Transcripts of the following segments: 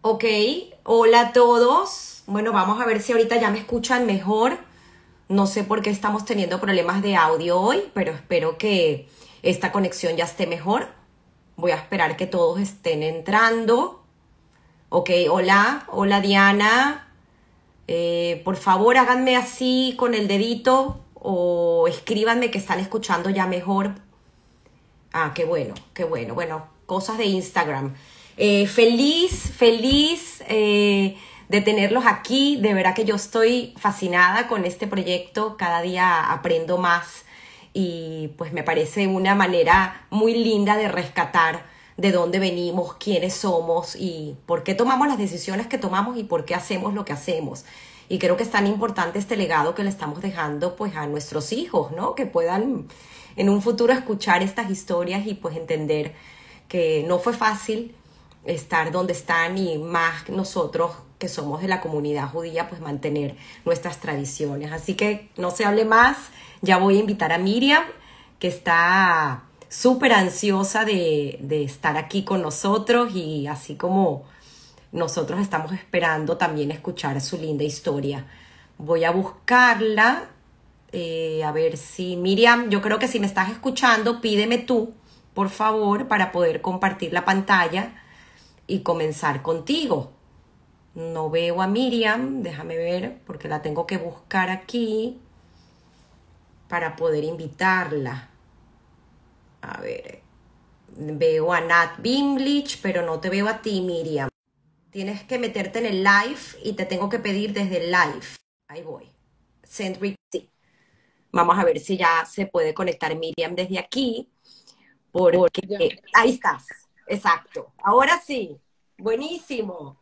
Ok, hola a todos. Bueno, vamos a ver si ahorita ya me escuchan mejor. No sé por qué estamos teniendo problemas de audio hoy, pero espero que esta conexión ya esté mejor. Voy a esperar que todos estén entrando. Ok, hola, hola Diana. Por favor, háganme así con el dedito o escríbanme que están escuchando ya mejor. Ah, qué bueno, qué bueno. Bueno, cosas de Instagram. Feliz de tenerlos aquí. De verdad que yo estoy fascinada con este proyecto. Cada día aprendo más y pues me parece una manera muy linda de rescatar de dónde venimos, quiénes somos y por qué tomamos las decisiones que tomamos y por qué hacemos lo que hacemos. Y creo que es tan importante este legado que le estamos dejando pues a nuestros hijos, ¿no? Que puedan en un futuro escuchar estas historias y pues entender que no fue fácil estar donde están y más nosotros que somos de la comunidad judía pues mantener nuestras tradiciones. Así que no se hable más, ya voy a invitar a Miriam que está súper ansiosa de estar aquí con nosotros y así como nosotros estamos esperando también escuchar su linda historia. Voy a buscarla. A ver si Miriam, yo creo que si me estás escuchando, pídeme tú, por favor, para poder compartir la pantalla y comenzar contigo. No veo a Miriam, déjame ver, porque la tengo que buscar aquí para poder invitarla. A ver, veo a Nat Bimlich, pero no te veo a ti, Miriam. Tienes que meterte en el live y te tengo que pedir desde el live. Ahí voy. Send request. Vamos a ver si ya se puede conectar Miriam desde aquí, porque Ya, ahí estás. Exacto. Ahora sí. Buenísimo.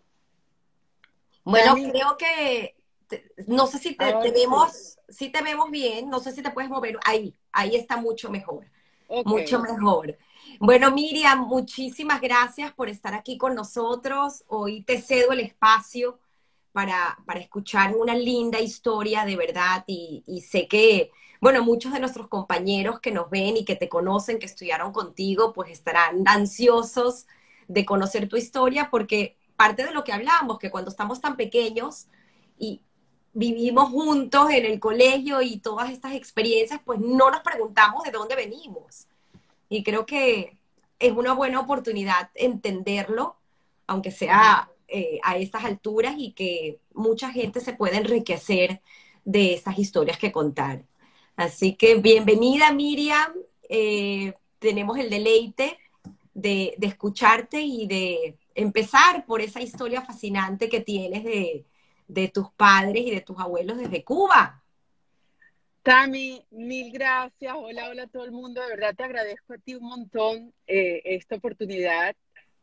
Bueno, Cami, creo que no sé si te ahora sí. vemos, si te vemos bien, no sé si te puedes mover. Ahí está mucho mejor, Ok. mucho mejor. Bueno, Miriam, muchísimas gracias por estar aquí con nosotros. Hoy te cedo el espacio para escuchar una linda historia de verdad y sé que, bueno, muchos de nuestros compañeros que nos ven y que te conocen, que estudiaron contigo, pues estarán ansiosos de conocer tu historia porque parte de lo que hablamos, que cuando estamos tan pequeños y vivimos juntos en el colegio y todas estas experiencias, pues no nos preguntamos de dónde venimos. Y creo que es una buena oportunidad entenderlo, aunque sea a estas alturas, y que mucha gente se pueda enriquecer de estas historias que contar. Así que bienvenida, Miriam. Tenemos el deleite de escucharte y de empezar por esa historia fascinante que tienes de tus padres y de tus abuelos desde Cuba. Tami, mil gracias. Hola, hola a todo el mundo. De verdad te agradezco a ti un montón esta oportunidad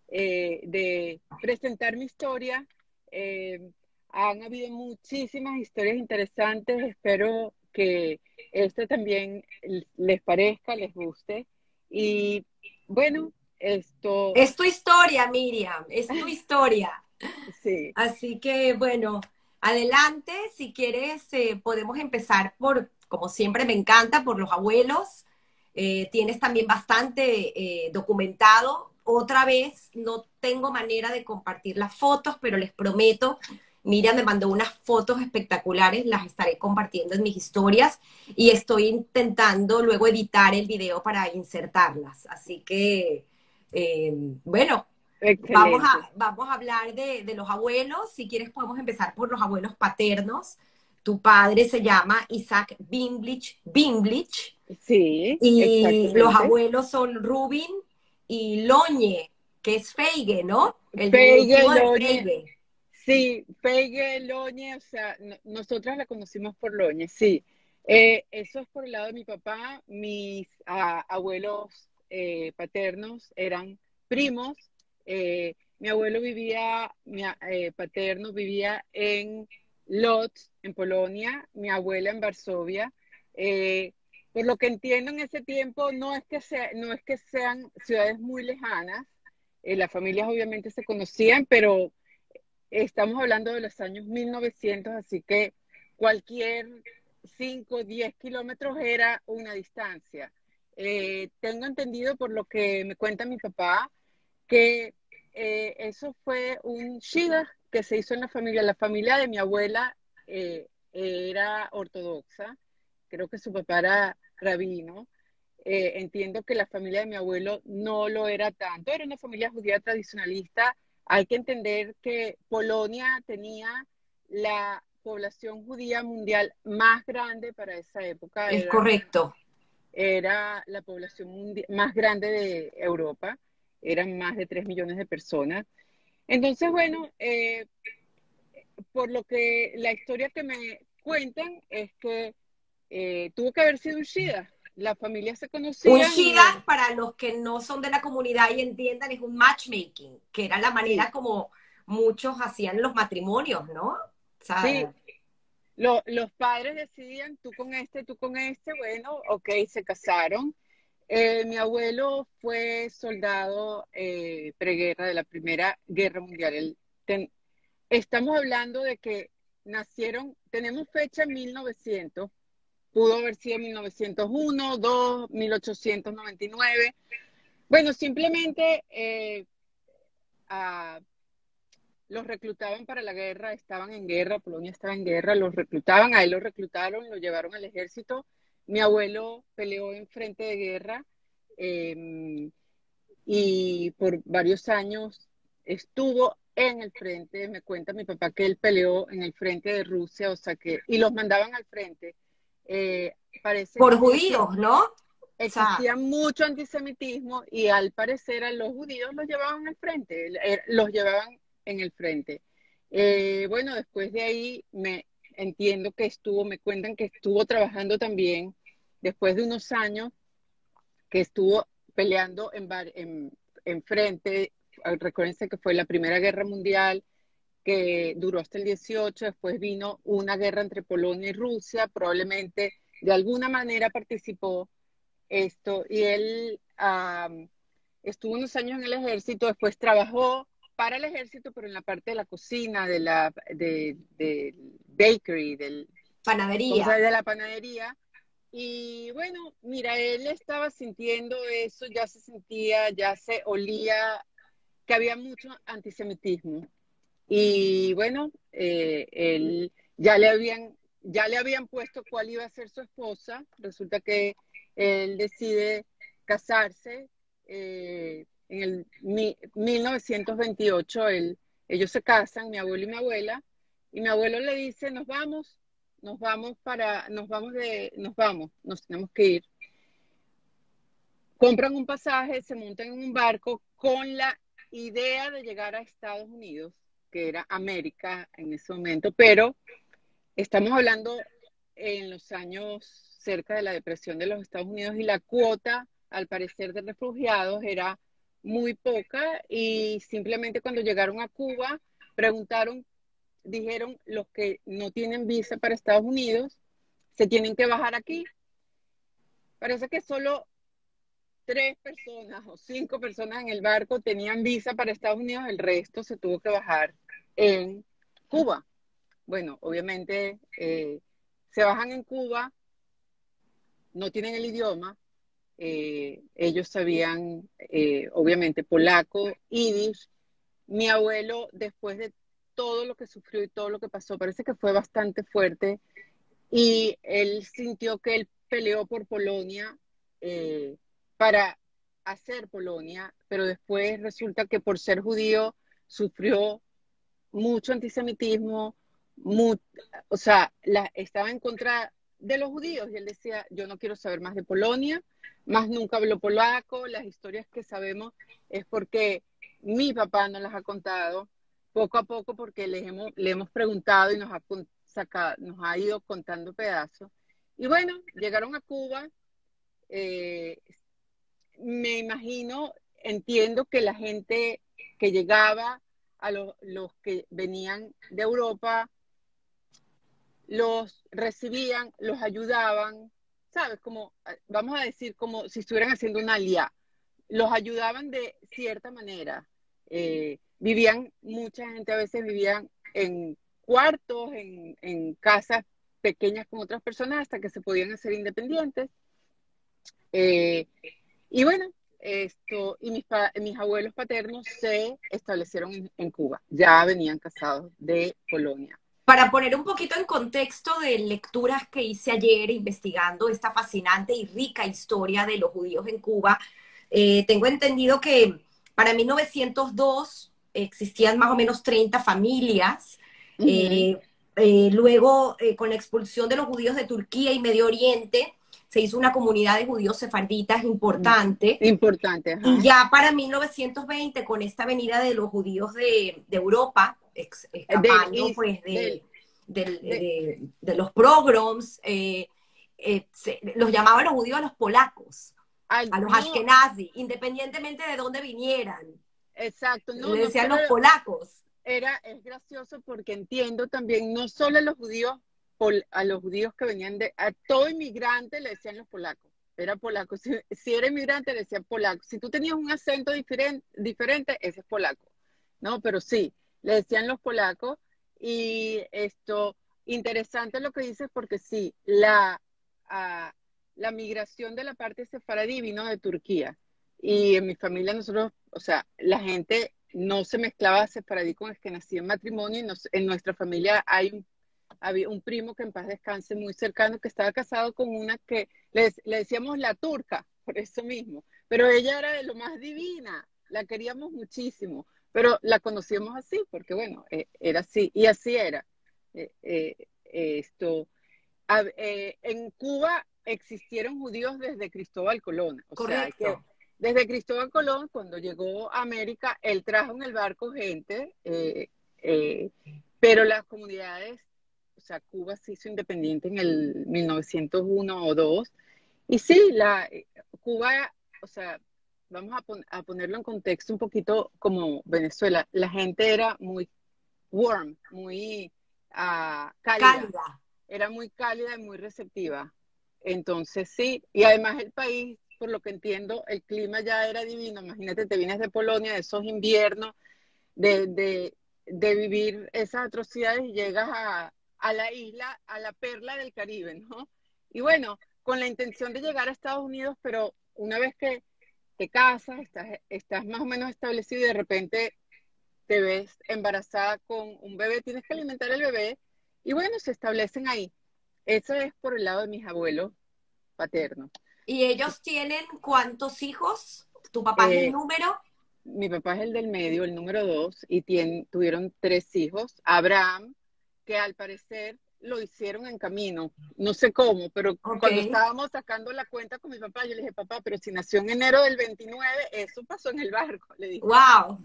de presentar mi historia. Eh, Han habido muchísimas historias interesantes. Espero que esto también les parezca, les guste. Y bueno, esto, Es tu historia, Miriam, es tu historia. sí. Así que, bueno, adelante, si quieres, podemos empezar por, como siempre me encanta, por los abuelos. Tienes también bastante documentado. Otra vez, no tengo manera de compartir las fotos, pero les prometo, Miriam me mandó unas fotos espectaculares, las estaré compartiendo en mis historias y estoy intentando luego editar el video para insertarlas. Así que, bueno, Excelente. vamos a hablar de los abuelos. Si quieres, podemos empezar por los abuelos paternos. Tu padre se llama Isaac Bimlich, Sí, y los exactamente. abuelos son Rubin y Loñe, que es Feige, ¿no? El Feige, diminutivo de Loñe, Feige. sí, Feige, Loñe, o sea, nosotras la conocimos por Loñe, sí. Eso es por el lado de mi papá. Mis abuelos paternos eran primos. Mi abuelo vivía, paterno vivía en Lodz, en Polonia, mi abuela en Varsovia. Por lo que entiendo en ese tiempo, no es que sean ciudades muy lejanas. Las familias obviamente se conocían, pero estamos hablando de los años 1900, así que cualquier 5 o 10 kilómetros era una distancia. Tengo entendido por lo que me cuenta mi papá que eso fue un shida que se hizo en la familia. La familia de mi abuela era ortodoxa, creo que su papá era rabino. Entiendo que la familia de mi abuelo no lo era tanto, era una familia judía tradicionalista. Hay que entender que Polonia tenía la población judía mundial más grande para esa época, Es correcto. era la población más grande de Europa, eran más de 3 millones de personas. Entonces, bueno, por lo que la historia que me cuentan es que tuvo que haber sido un Shida. Las familias se Un conocían y Shida, bueno, para los que no son de la comunidad y entiendan, es un matchmaking, que era la manera sí, como muchos hacían los matrimonios, ¿no? O sí. sea, Los padres decidían, tú con este, bueno, ok, se casaron. Mi abuelo fue soldado preguerra de la Primera Guerra Mundial. Estamos hablando de que nacieron, tenemos fecha en 1900, pudo haber sido 1901, 2, 1899. Bueno, simplemente a, los reclutaban para la guerra, estaban en guerra, Polonia estaba en guerra, los reclutaban, a él lo reclutaron, lo llevaron al ejército. Mi abuelo peleó en frente de guerra eh, y por varios años estuvo en el frente. Me cuenta mi papá que él peleó en el frente de Rusia, o sea que, y los mandaban al frente. Parece por que judíos, ¿no? O sea, existía mucho antisemitismo y al parecer a los judíos los llevaban al frente, los llevaban en el frente. Bueno, después de ahí me entiendo que estuvo, me cuentan que estuvo trabajando también después de unos años que estuvo peleando en frente. Recuérdense que fue la Primera Guerra Mundial que duró hasta el 18, después vino una guerra entre Polonia y Rusia, probablemente de alguna manera participó esto, y él estuvo unos años en el ejército, después trabajó para el ejército, pero en la parte de la cocina, de bakery, ¿cómo se panadería. llama? De la panadería. Y bueno, mira, él estaba sintiendo eso, ya se sentía, ya se olía que había mucho antisemitismo. Y bueno, él ya le habían puesto cuál iba a ser su esposa. Resulta que él decide casarse en el 1928. Ellos se casan, mi abuelo y mi abuela, y mi abuelo le dice, nos tenemos que ir. Compran un pasaje, se montan en un barco con la idea de llegar a Estados Unidos, que era América en ese momento, pero estamos hablando en los años cerca de la depresión de los Estados Unidos y la cuota, al parecer, de refugiados era muy poca y simplemente cuando llegaron a Cuba preguntaron, dijeron los que no tienen visa para Estados Unidos se tienen que bajar aquí. Parece que solo 3 personas o 5 personas en el barco tenían visa para Estados Unidos, el resto se tuvo que bajar en Cuba. Bueno, obviamente se bajan en Cuba, no tienen el idioma, ellos sabían obviamente polaco, yiddish. Mi abuelo, después de todo lo que sufrió y todo lo que pasó, parece que fue bastante fuerte y él sintió que él peleó por Polonia para hacer Polonia, pero después resulta que por ser judío sufrió mucho antisemitismo, mu o sea, estaba en contra de los judíos y él decía, yo no quiero saber más de Polonia, más nunca habló polaco, las historias que sabemos es porque mi papá nos las ha contado poco a poco porque le hemos preguntado y nos ha ido contando pedazos. Y bueno, llegaron a Cuba, eh, me imagino, entiendo que la gente que llegaba, los que venían de Europa, los recibían, los ayudaban, ¿sabes? Como, vamos a decir, como si estuvieran haciendo una alia. Los ayudaban de cierta manera. Mucha gente a veces vivían en cuartos, en casas pequeñas con otras personas hasta que se podían hacer independientes. Eh, y bueno, y mis abuelos paternos se establecieron en Cuba, ya venían casados de Polonia. Para poner un poquito en contexto de lecturas que hice ayer investigando esta fascinante y rica historia de los judíos en Cuba, tengo entendido que para 1902 existían más o menos 30 familias. Ujú. Luego, con la expulsión de los judíos de Turquía y Medio Oriente, se hizo una comunidad de judíos sefarditas importante. Importante, Y ajá. ya para 1920, con esta venida de los judíos de Europa, Del escapando East, pues de, de los pogroms, los llamaban los judíos a los polacos, a los no, ashkenazis, independientemente de dónde vinieran. exacto, no, Le no decían solo los polacos. es gracioso porque entiendo también, no solo a los judíos, a los judíos que venían a todo inmigrante le decían los polacos, era polaco, si era inmigrante le decían polaco, si tú tenías un acento diferente, ese es polaco, ¿no? Pero sí, le decían los polacos y interesante lo que dices porque sí, ah, la migración de la parte sefaradí vino de Turquía y en mi familia nosotros, o sea, la gente no se mezclaba sefaradí con esquenazí en matrimonio y en nuestra familia había un primo que en paz descanse muy cercano que estaba casado con una que le decíamos la turca, por eso mismo, pero ella era de lo más divina, la queríamos muchísimo, pero la conocíamos así, porque bueno, era así, y así era. Eh, eh, esto, en Cuba existieron judíos desde Cristóbal Colón, o sea, Correcto. que desde Cristóbal Colón, cuando llegó a América, él trajo en el barco gente, pero las comunidades, o sea, Cuba se hizo independiente en el 1901 o 2, y sí, Cuba, o sea, vamos a ponerlo en contexto un poquito como Venezuela, la gente era muy warm, muy cálida, Cálida. era muy cálida y muy receptiva. Entonces sí, y además el país, por lo que entiendo, el clima ya era divino. Imagínate, te vienes de Polonia, de esos inviernos, de, de, de vivir esas atrocidades y llegas a la isla, a la perla del Caribe, ¿no? Y bueno, con la intención de llegar a Estados Unidos, pero una vez que te casas, estás más o menos establecido y de repente te ves embarazada con un bebé, tienes que alimentar al bebé y bueno, se establecen ahí. Eso es por el lado de mis abuelos paternos. ¿Y ellos tienen cuántos hijos? ¿Tu papá es el Eh, número? Mi papá es el del medio, el número 2, y tuvieron 3 hijos. Abraham, que al parecer lo hicieron en camino, no sé cómo, pero Ok. cuando estábamos sacando la cuenta con mi papá, yo le dije, papá, pero si nació en enero del 29, eso pasó en el barco, le dije. Wow.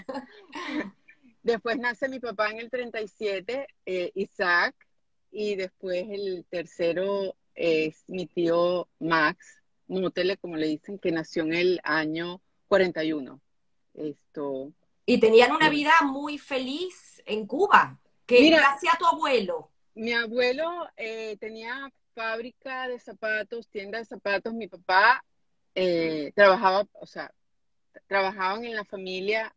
Después nace mi papá en el 37, Isaac, y después el tercero es mi tío Max, Mutele, como le dicen, que nació en el año 41. Esto, Y tenían una bueno. vida muy feliz en Cuba. ¿Qué Mira, hacía tu abuelo? mi abuelo tenía fábrica de zapatos, tienda de zapatos, mi papá trabajaba, o sea, trabajaban en la familia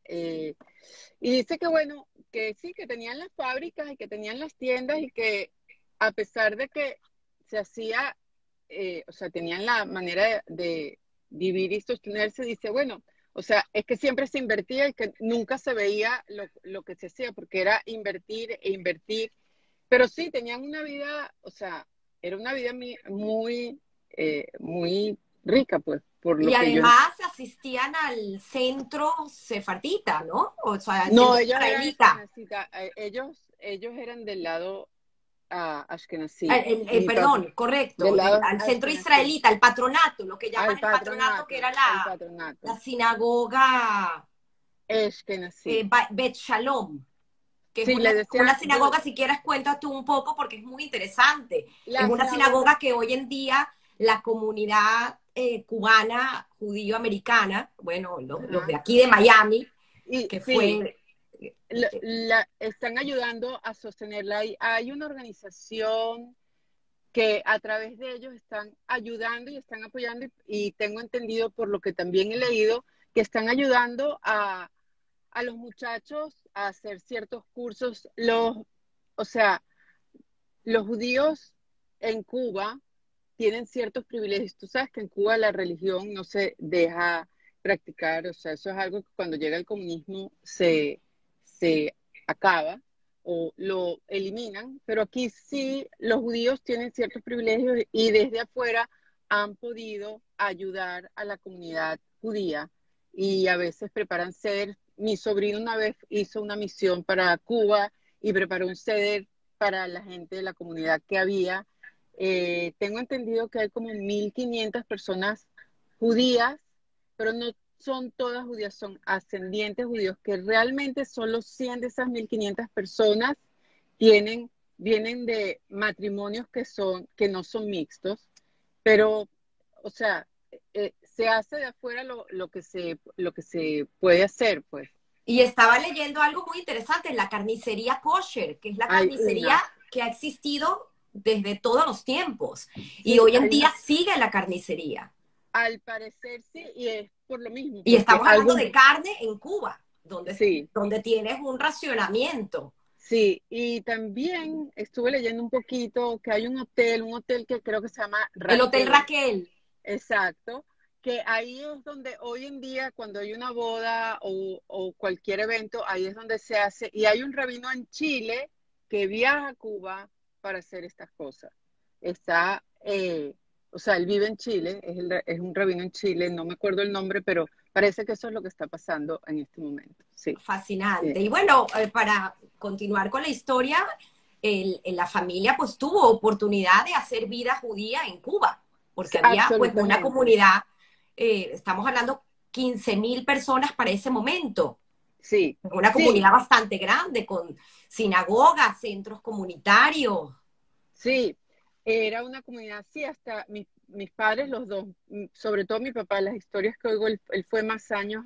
y dice que bueno, que sí, que tenían las fábricas y que tenían las tiendas y que a pesar de que se hacía, o sea, tenían la manera de vivir y sostenerse, dice, bueno, o sea, es que siempre se invertía y que nunca se veía lo que se hacía porque era invertir e invertir, pero sí, tenían una vida, o sea, era una vida muy, muy rica, pues, por Y lo que yo. además asistían al centro sefardita, ¿no? O sea, al No, centro ellos eran israelita. eskenazita, ellos eran del lado ashkenazí, mi papá, Perdón, correcto, del lado al centro ashkenazí, israelita, al patronato, lo que llaman al el patronato, que patronato, era al la patronato, sinagoga ashkenazí. Bet Shalom, que es Sí, le decían, una sinagoga, si quieres cuéntate un poco porque es muy interesante. Es la una sinagoga, sinagoga que hoy en día la comunidad cubana, judío-americana, bueno, los ajá, de aquí de Miami, y que sí, fue están ayudando a sostenerla. Hay una organización que a través de ellos están ayudando y están apoyando y tengo entendido por lo que también he leído que están ayudando a los muchachos a hacer ciertos cursos. O sea, los judíos en Cuba tienen ciertos privilegios. Tú sabes que en Cuba la religión no se deja practicar, o sea, eso es algo que cuando llega el comunismo se acaba o lo eliminan, pero aquí sí los judíos tienen ciertos privilegios y desde afuera han podido ayudar a la comunidad judía y a veces preparan seder. Mi sobrino una vez hizo una misión para Cuba y preparó un seder para la gente de la comunidad que había. Tengo entendido que hay como 1.500 personas judías, pero no son todas judías, son ascendientes judíos, que realmente solo 100 de esas 1.500 personas tienen, vienen de matrimonios que no son mixtos, pero, o sea, se hace de afuera lo que se puede hacer, pues. Y estaba leyendo algo muy interesante, la carnicería kosher, que es la Hay carnicería una, que ha existido desde todos los tiempos. Y sí, hoy en hay día una, sigue la carnicería. al parecer sí, y es por lo mismo, Y porque estamos hablando algo, de carne en Cuba, sí, donde tienes un racionamiento. sí, y también estuve leyendo un poquito que hay un hotel que creo que se llama El Hotel Raquel, Raquel. exacto, que ahí es donde hoy en día cuando hay una boda o cualquier evento, ahí es donde se hace, y hay un rabino en Chile que viaja a Cuba para hacer estas cosas. Está, o sea, él vive en Chile, es un rabino en Chile, no me acuerdo el nombre, pero parece que eso es lo que está pasando en este momento. Sí, sí, Fascinante. Y bueno, para continuar con la historia, la familia pues tuvo oportunidad de hacer vida judía en Cuba, porque había pues una absolutamente. comunidad, estamos hablando 15.000 personas para ese momento, Sí, una sí, comunidad bastante grande con sinagogas, centros comunitarios. sí. Era una comunidad, sí, hasta mis padres, los dos, sobre todo mi papá, las historias que oigo, él fue más años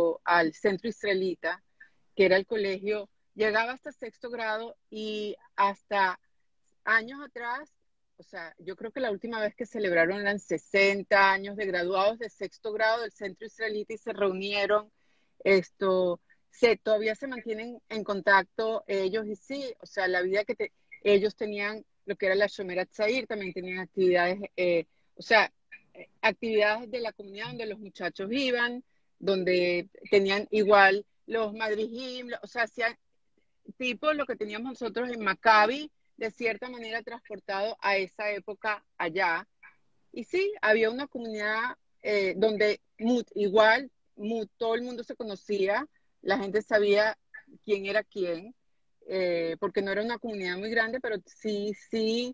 al centro israelita, que era el colegio, llegaba hasta sexto grado y hasta años atrás, o sea, yo creo que la última vez que celebraron eran 60 años de graduados de sexto grado del centro israelita y se reunieron, esto, todavía se mantienen en contacto ellos y sí, o sea, la vida ellos tenían, lo que era la Shomer Hatzair, también tenían actividades, o sea, actividades de la comunidad donde los muchachos iban, donde tenían igual los madrijim, o sea, hacían tipo lo que teníamos nosotros en Maccabi, de cierta manera transportado a esa época allá. Y sí, había una comunidad donde igual todo el mundo se conocía, la gente sabía quién era quién, porque no era una comunidad muy grande, pero sí, sí,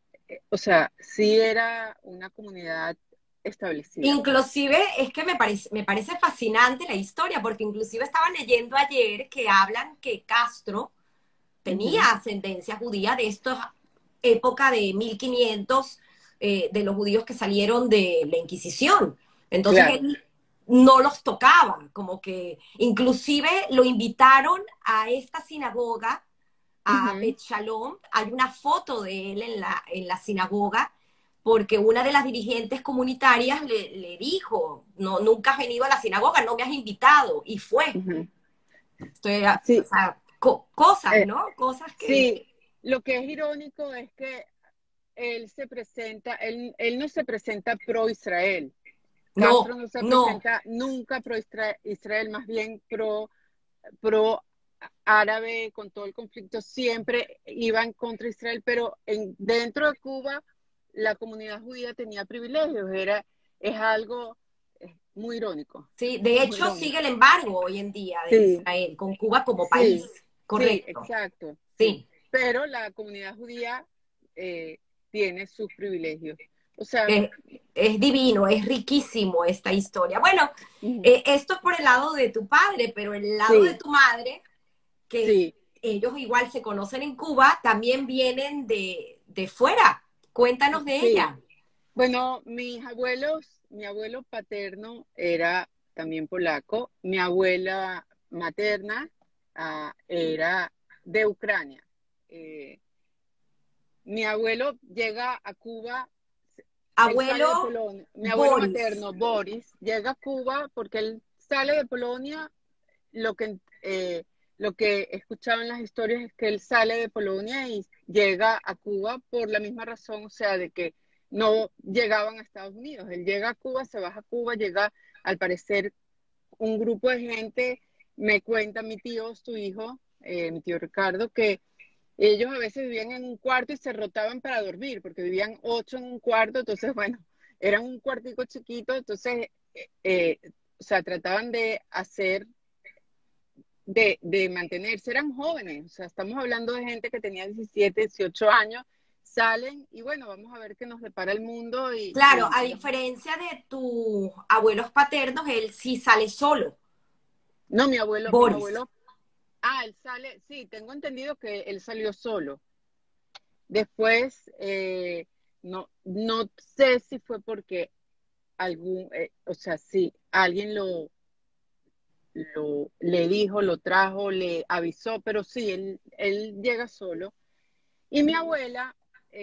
o sea, sí era una comunidad establecida, pues. Inclusive es que me parece fascinante la historia, porque inclusive estaba leyendo ayer que hablan que Castro tenía Ujú, ascendencia judía de esta época de 1500, de los judíos que salieron de la Inquisición. Entonces claro. él no los tocaba, como que inclusive lo invitaron a esta sinagoga, a Ujú, Bet Shalom. Hay una foto de él en la sinagoga, porque una de las dirigentes comunitarias le dijo, no, nunca has venido a la sinagoga, no me has invitado, y fue. ujú. Estoy, o Sí, sea, cosas, eh, ¿no? Cosas que sí, lo que es irónico es que él no se presenta pro Israel. Castro no, no se no. presenta nunca pro Israel, más bien pro árabe con todo el conflicto, siempre iban contra Israel, pero dentro de Cuba la comunidad judía tenía privilegios, es algo muy irónico, Sí, de muy hecho sigue irónico. el embargo hoy en día de Sí, Israel con Cuba como país, sí, sí, correcto. exacto, sí, Sí, pero la comunidad judía eh, tiene sus privilegios. O sea, es, es divino, es riquísimo esta historia. Bueno, ujú, esto es por el lado de tu padre, pero el lado de sí, tu madre, que sí, ellos igual se conocen en Cuba, también vienen de fuera. Cuéntanos de sí. ella. Bueno, mi abuelo paterno era también polaco, mi abuela materna era de Ucrania. Eh, Mi abuelo llega a Cuba, él sale de Abuelo Polonia, mi abuelo Boris. materno, Boris, llega a Cuba porque él sale de Polonia, lo que, eh, lo que he escuchado en las historias es que él sale de Polonia y llega a Cuba por la misma razón, o sea, de que no llegaban a Estados Unidos. Él llega a Cuba, se baja a Cuba, llega al parecer un grupo de gente, me cuenta mi tío, su hijo, mi tío Ricardo, que ellos a veces vivían en un cuarto y se rotaban para dormir, porque vivían 8 en un cuarto, entonces, bueno, eran un cuartico chiquito, entonces, o sea, trataban de hacer, de mantenerse, eran jóvenes, o sea, estamos hablando de gente que tenía 17, 18 años, salen y bueno, vamos a ver qué nos depara el mundo Claro, a diferencia de tus abuelos paternos, él sí sale solo, no, mi Boris. abuelo, él sale, sí, tengo entendido que él salió solo. Después, no sé si fue porque o sea, si alguien le dijo, lo trajo, le avisó, pero sí, él llega solo. Y mi abuela,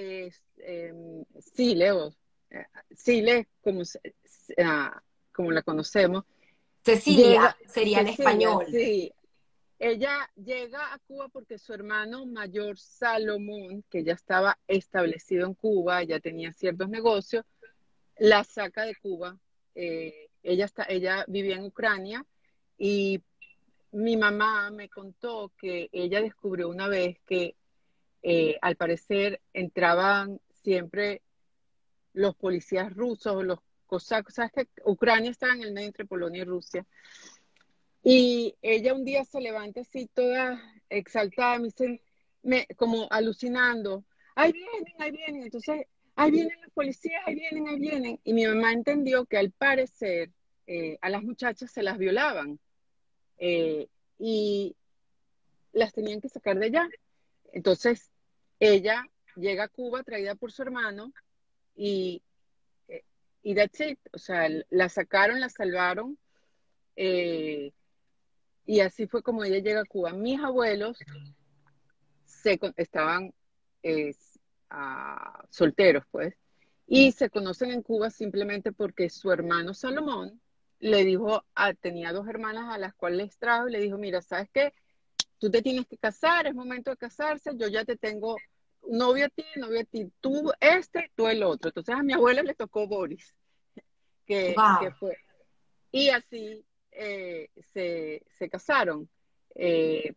Sile, Sile, como la conocemos, Cecilia llega, sería en Cecilia, español. sí, ella llega a Cuba porque su hermano mayor Salomón, que ya estaba establecido en Cuba, ya tenía ciertos negocios, la saca de Cuba. Ella vivía en Ucrania y mi mamá me contó que ella descubrió una vez que al parecer entraban siempre los policías rusos o los cosacos. Sabes que Ucrania estaba en el medio entre Polonia y Rusia. Y ella un día se levanta así toda exaltada, me dice, como alucinando, ahí vienen, ahí vienen. Entonces, ahí vienen los policías, ahí vienen, ahí vienen. Y mi mamá entendió que al parecer a las muchachas se las violaban eh, y las tenían que sacar de allá. Entonces, ella llega a Cuba traída por su hermano y, eh, y that's it. O sea, la sacaron, la salvaron. eh, y así fue como ella llega a Cuba. Mis abuelos estaban eh, solteros, pues, y se conocen en Cuba simplemente porque su hermano Salomón le dijo, tenía dos hermanas a las cuales les trajo y le dijo, mira, ¿sabes qué? Tú te tienes que casar, es momento de casarse, yo ya te tengo novio a ti, tú este, tú el otro. Entonces a mi abuela le tocó Boris, que Wow. fue, y así se casaron. Eh,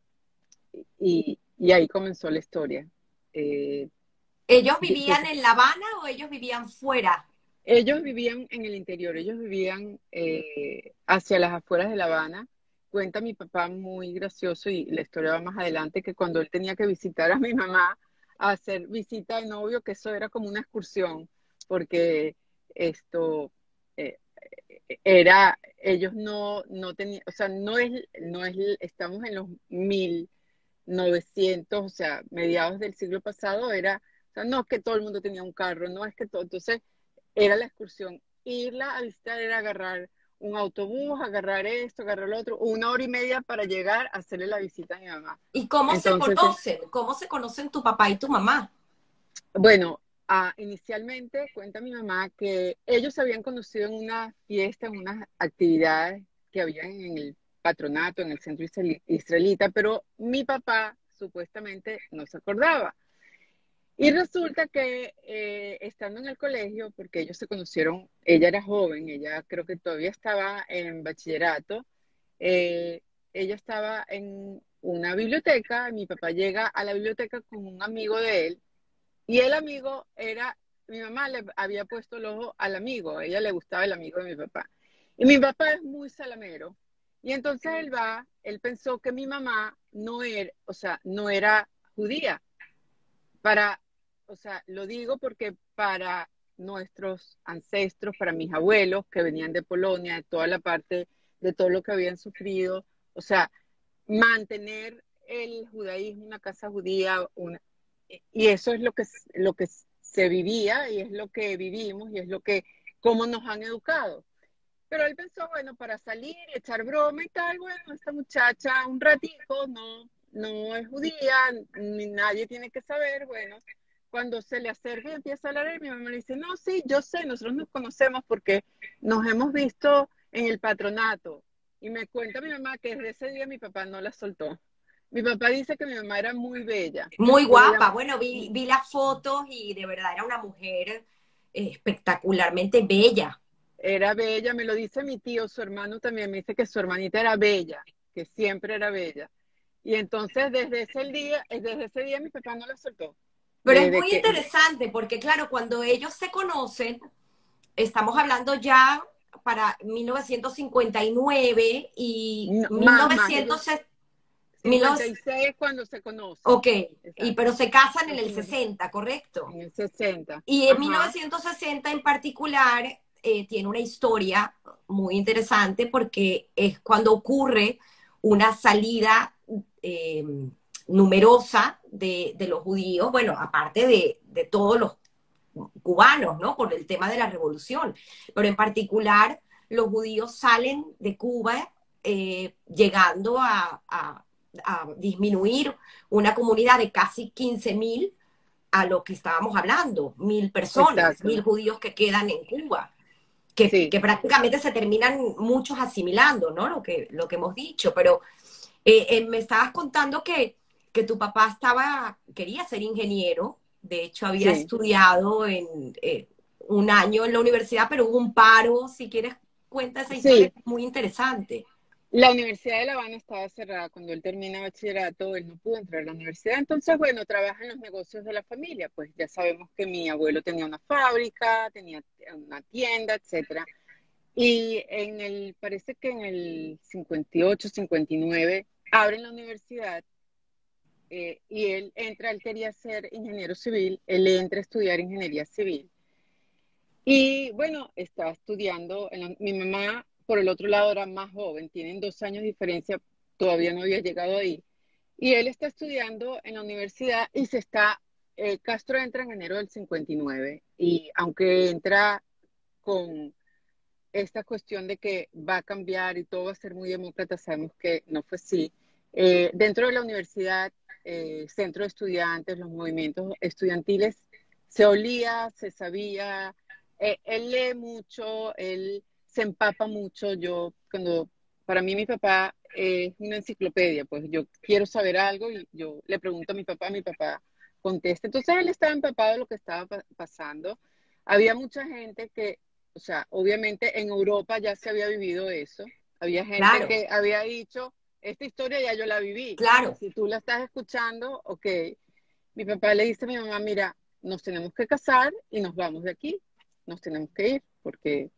y ahí comenzó la historia. Eh, ¿Ellos tú- vivían en La Habana o ellos vivían fuera? ellos vivían en el interior, ellos vivían hacia las afueras de La Habana. Cuenta mi papá muy gracioso y la historia va más adelante que cuando él tenía que visitar a mi mamá a hacer visita de novio, que eso era como una excursión, porque esto eh, ellos no tenían, o sea, estamos en los 1900, o sea, mediados del siglo pasado, o sea, no es que todo el mundo tenía un carro, no es que todo, entonces era la excursión. Irla a visitar era agarrar un autobús, agarrar esto, agarrar lo otro, 1 hora y media para llegar a hacerle la visita a mi mamá. ¿Y cómo se Entonces, conocen? ¿Cómo se conocen tu papá y tu mamá? bueno, inicialmente cuenta mi mamá que ellos se habían conocido en una fiesta, en unas actividades que habían en el patronato, en el centro israelita, pero mi papá supuestamente no se acordaba. Y resulta que estando en el colegio, porque ellos se conocieron, ella era joven, ella creo que todavía estaba en bachillerato, eh, ella estaba en una biblioteca, mi papá llega a la biblioteca con un amigo de él, y el amigo mi mamá le había puesto el ojo al amigo, a ella le gustaba el amigo de mi papá. Y mi papá es muy salamero, y entonces él pensó que mi mamá no era, o sea, no era judía para, o sea, lo digo porque para nuestros ancestros, para mis abuelos que venían de Polonia, de toda la parte, de todo lo que habían sufrido, o sea, mantener el judaísmo, una casa judía, y eso es lo que se vivía y es lo que vivimos y es lo que, cómo nos han educado. Pero él pensó, bueno, para salir y echar broma y tal, bueno, esta muchacha un ratico no es judía, ni nadie tiene que saber, bueno, cuando se le acerca y empieza a hablar, mi mamá le dice, no, sí, yo sé, nosotros nos conocemos porque nos hemos visto en el patronato. Y me cuenta mi mamá que desde ese día mi papá no la soltó. Mi papá dice que mi mamá era muy bella, Muy que ella guapa. Bueno, vi las fotos y de verdad era una mujer espectacularmente bella. era bella, me lo dice mi tío, su hermano también me dice que su hermanita era bella, que siempre era bella. Y entonces desde ese día mi papá no la soltó. Pero es Desde muy que, interesante porque, claro, cuando ellos se conocen, estamos hablando ya para 1959 y más, ellos 1900, 56 cuando se conocen. ok, pero Exacto, se casan en más el o menos, 60, ¿correcto? en el 60. Y en Ajá, 1960 en particular tiene una historia muy interesante porque es cuando ocurre una salida eh, numerosa de los judíos, bueno, aparte de todos los cubanos, ¿no? Por el tema de la revolución, pero en particular los judíos salen de Cuba llegando a disminuir una comunidad de casi 15.000 a lo que estábamos hablando, 1.000 personas, exacto. 1.000 judíos que quedan en Cuba, que, Sí, que prácticamente se terminan muchos asimilando, ¿no? Lo que hemos dicho, pero me estabas contando que tu papá quería ser ingeniero, de hecho había sí, estudiado un año en la universidad, pero hubo un paro, si quieres cuenta esa historia, sí. que es muy interesante. La Universidad de La Habana estaba cerrada cuando él termina bachillerato, él no pudo entrar a la universidad, entonces, bueno, trabaja en los negocios de la familia, pues ya sabemos que mi abuelo tenía una fábrica, tenía una tienda, etcétera. Y parece que en el 58, 59, abren la universidad y él quería ser ingeniero civil, él entra a estudiar ingeniería civil. Y bueno, estaba estudiando, mi mamá por el otro lado era más joven, tienen 2 años de diferencia, todavía no había llegado ahí. Y él está estudiando en la universidad Castro entra en enero del 59 y aunque entra con esta cuestión de que va a cambiar y todo va a ser muy demócrata, sabemos que no fue así. Dentro de la universidad, centro de estudiantes, los movimientos estudiantiles, se olía, se sabía, él lee mucho, él se empapa mucho. Para mí mi papá es una enciclopedia, pues yo quiero saber algo y yo le pregunto a mi papá contesta. Entonces él estaba empapado de lo que estaba pasando. Había mucha gente que, o sea, obviamente en Europa ya se había vivido eso. Había gente Claro, que había dicho, esta historia ya yo la viví. claro. Si tú la estás escuchando, ok. Mi papá le dice a mi mamá, mira, nos tenemos que casar y nos vamos de aquí. Nos tenemos que ir porque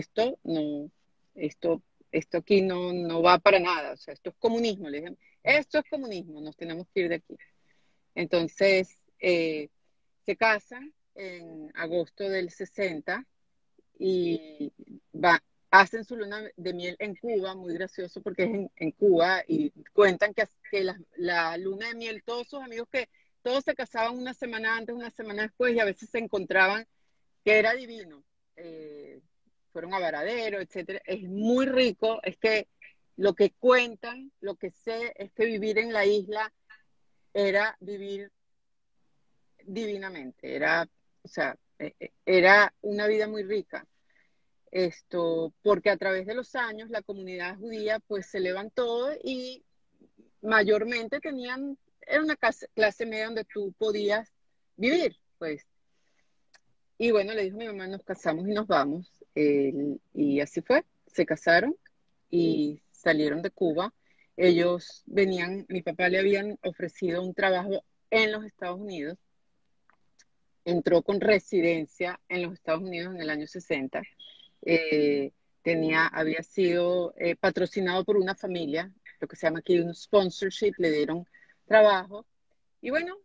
esto, esto aquí no va para nada. O sea, esto es comunismo. Le dije, esto es comunismo, nos tenemos que ir de aquí. Entonces, se casan en agosto del 60 y hacen su luna de miel en Cuba, muy gracioso porque es en Cuba y cuentan que la luna de miel, todos sus amigos que todos se casaban una semana antes, una semana después y a veces se encontraban que era divino. Fueron a Varadero, etcétera. Es muy rico, es que lo que cuentan, lo que sé es que vivir en la isla era vivir divinamente, o sea, era una vida muy rica. Porque a través de los años la comunidad judía pues se levantó y mayormente era una clase media donde tú podías vivir, pues. Y bueno, le dijo a mi mamá, nos casamos y nos vamos. Y así fue, se casaron y salieron de Cuba. Mi papá le habían ofrecido un trabajo en los Estados Unidos, entró con residencia en los Estados Unidos en el año 60. eh, había sido patrocinado por una familia, lo que se llama aquí un sponsorship, le dieron trabajo. Y bueno,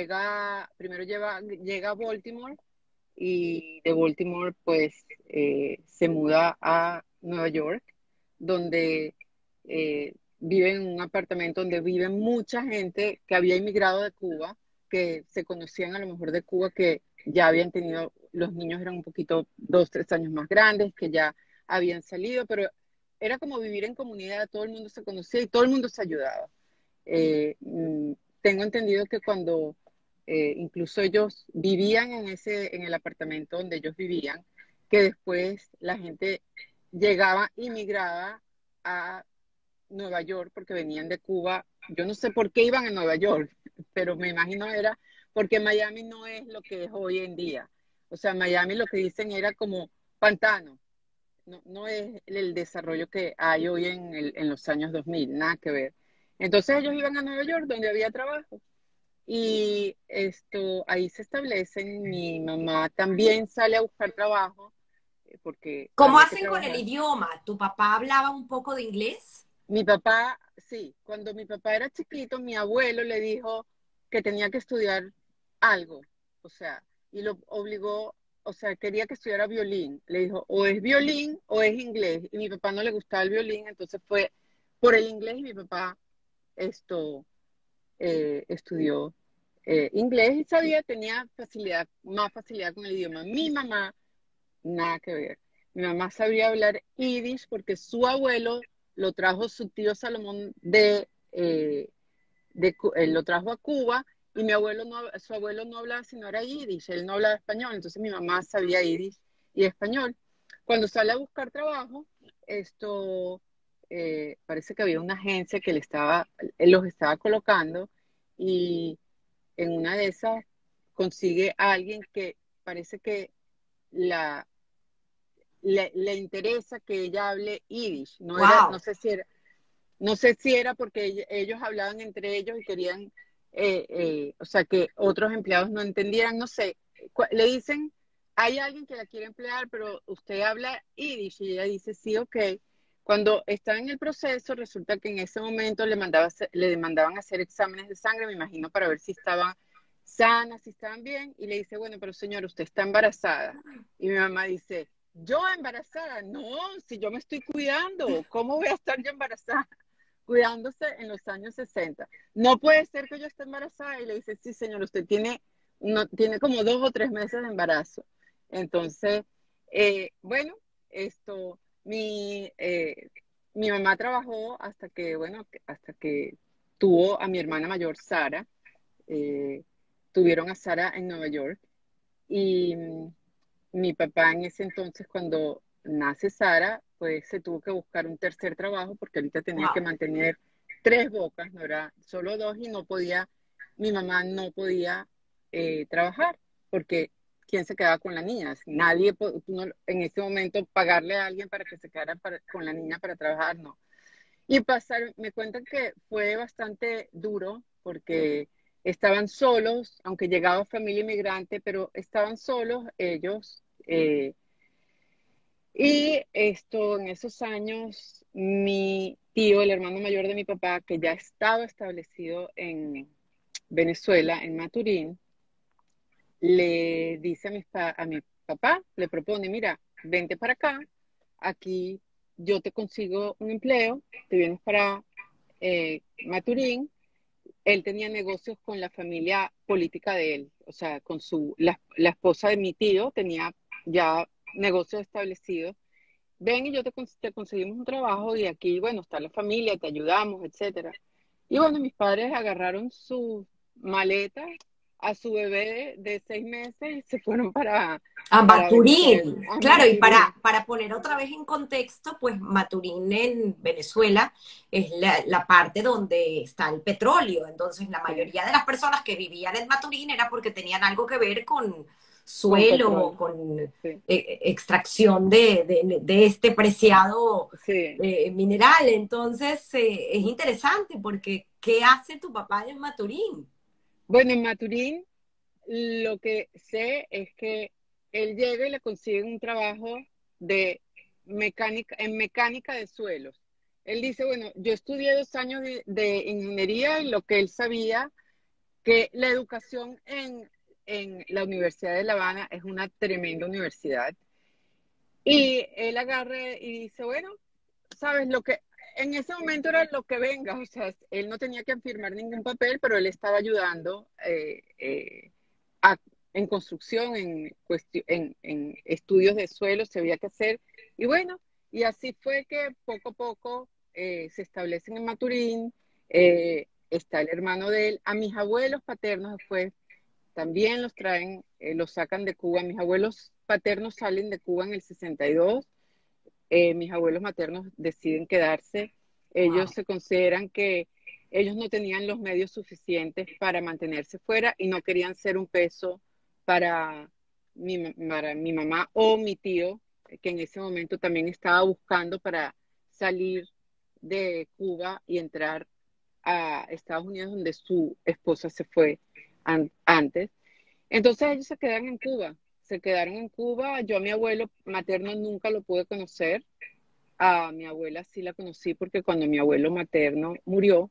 llega a Baltimore y de Baltimore pues se muda a Nueva York, donde vive en un apartamento donde vive mucha gente que había inmigrado de Cuba, que se conocían a lo mejor de Cuba, que ya habían tenido, los niños eran un poquito 2, 3 años más grandes, que ya habían salido, pero era como vivir en comunidad, todo el mundo se conocía y todo el mundo se ayudaba. Eh, mm, Tengo entendido que cuando incluso ellos vivían en el apartamento donde ellos vivían, que después la gente inmigraba a Nueva York porque venían de Cuba. Yo no sé por qué iban a Nueva York, pero me imagino era porque Miami no es lo que es hoy en día. O sea, Miami lo que dicen era como pantano. no es el desarrollo que hay hoy en los años 2000, nada que ver. Entonces ellos iban a Nueva York, donde había trabajo, y ahí se establecen. Mi mamá también sale a buscar trabajo, porque ¿Cómo había que hacen con el trabajar. idioma? ¿Tu papá hablaba un poco de inglés? Mi papá, sí, cuando mi papá era chiquito, mi abuelo le dijo que tenía que estudiar algo, o sea, y lo obligó, o sea, quería que estudiara violín. Le dijo, o es violín o es inglés. Y mi papá no le gustaba el violín, entonces fue por el inglés y mi papá esto estudió inglés y sabía, tenía facilidad, más facilidad con el idioma. Mi mamá, nada que ver. Mi mamá sabía hablar yiddish porque su abuelo lo trajo su tío Salomón lo trajo a Cuba, y su abuelo no hablaba sino era yiddish, él no hablaba español, entonces mi mamá sabía yiddish y español. Cuando sale a buscar trabajo, esto parece que había una agencia que él los estaba colocando, y en una de esas consigue a alguien que parece que la, le interesa que ella hable yiddish. ¡Wow! No sé si era porque ellos hablaban entre ellos y querían, o sea, que otros empleados no entendieran, no sé. Le dicen, hay alguien que la quiere emplear, pero usted habla Yiddish, y ella dice, sí, ok. Cuando está en el proceso, resulta que en ese momento le mandaban a hacer exámenes de sangre, me imagino, para ver si estaban sanas, si estaban bien, y le dice, bueno, pero señor, usted está embarazada. Y mi mamá dice, yo embarazada, no, si yo me estoy cuidando, ¿cómo voy a estar yo embarazada? Cuidándose en los años 60. No puede ser que yo esté embarazada. Y le dice, sí, señor, usted tiene como 2 o 3 meses de embarazo. Entonces, bueno, esto, mi mamá trabajó hasta que, bueno, hasta que tuvo a mi hermana mayor, Sara. eh, Tuvieron a Sara en Nueva York, y mi papá en ese entonces, cuando nace Sara, pues se tuvo que buscar un tercer trabajo porque ahorita tenía que ¡Wow! mantener tres bocas, no era solo dos, y mi mamá no podía trabajar porque ¿quién se quedaba con la niña? Nadie, en ese momento pagarle a alguien para que se quedara con la niña para trabajar, no. Y me cuentan que fue bastante duro porque estaban solos, aunque llegaba familia inmigrante, pero estaban solos ellos. Y en esos años, mi tío, el hermano mayor de mi papá, que ya estaba establecido en Venezuela, en Maturín, le dice a mi papá, le propone, mira, vente para acá, aquí yo te consigo un empleo, te vienes para Maturín. Él tenía negocios con la familia política de él, o sea, la esposa de mi tío tenía ya negocios establecidos. Ven y te conseguimos un trabajo, y aquí, bueno, está la familia, te ayudamos, etcétera. Y bueno, mis padres agarraron sus maletas, a su bebé de 6 meses, y se fueron A para Venezuela, Maturín, a claro, y Maturín. para poner otra vez en contexto, pues Maturín en Venezuela es la parte donde está el petróleo, entonces la Sí, mayoría de las personas que vivían en Maturín era porque tenían algo que ver con con suelo, petróleo. con Sí, extracción de este preciado sí. mineral, entonces es interesante porque ¿qué hace tu papá en Maturín? Bueno, en Maturín lo que sé es que él llega y le consiguen un trabajo de en mecánica de suelos. Él dice, bueno, yo estudié 2 años de ingeniería, y lo que él sabía, que la educación en la Universidad de La Habana es una tremenda universidad. Y él agarra y dice, bueno, sabes, lo que en ese momento era lo que venga, o sea, él no tenía que firmar ningún papel, pero él estaba ayudando a- en construcción, en estudios de suelo, se había que hacer. Y bueno, y así fue que poco a poco se establecen en Maturín. Está el hermano de él. A mis abuelos paternos después también los traen, los sacan de Cuba. Mis abuelos paternos salen de Cuba en el 62. Mis abuelos maternos deciden quedarse. Ellos Wow. se consideran que ellos no tenían los medios suficientes para mantenerse fuera, y no querían ser un peso para para mi mamá o mi tío, que en ese momento también estaba buscando para salir de Cuba y entrar a Estados Unidos, donde su esposa se fue antes. Entonces ellos se quedaron en Cuba, se quedaron en Cuba. Yo a mi abuelo materno nunca lo pude conocer. A mi abuela sí la conocí porque cuando mi abuelo materno murió,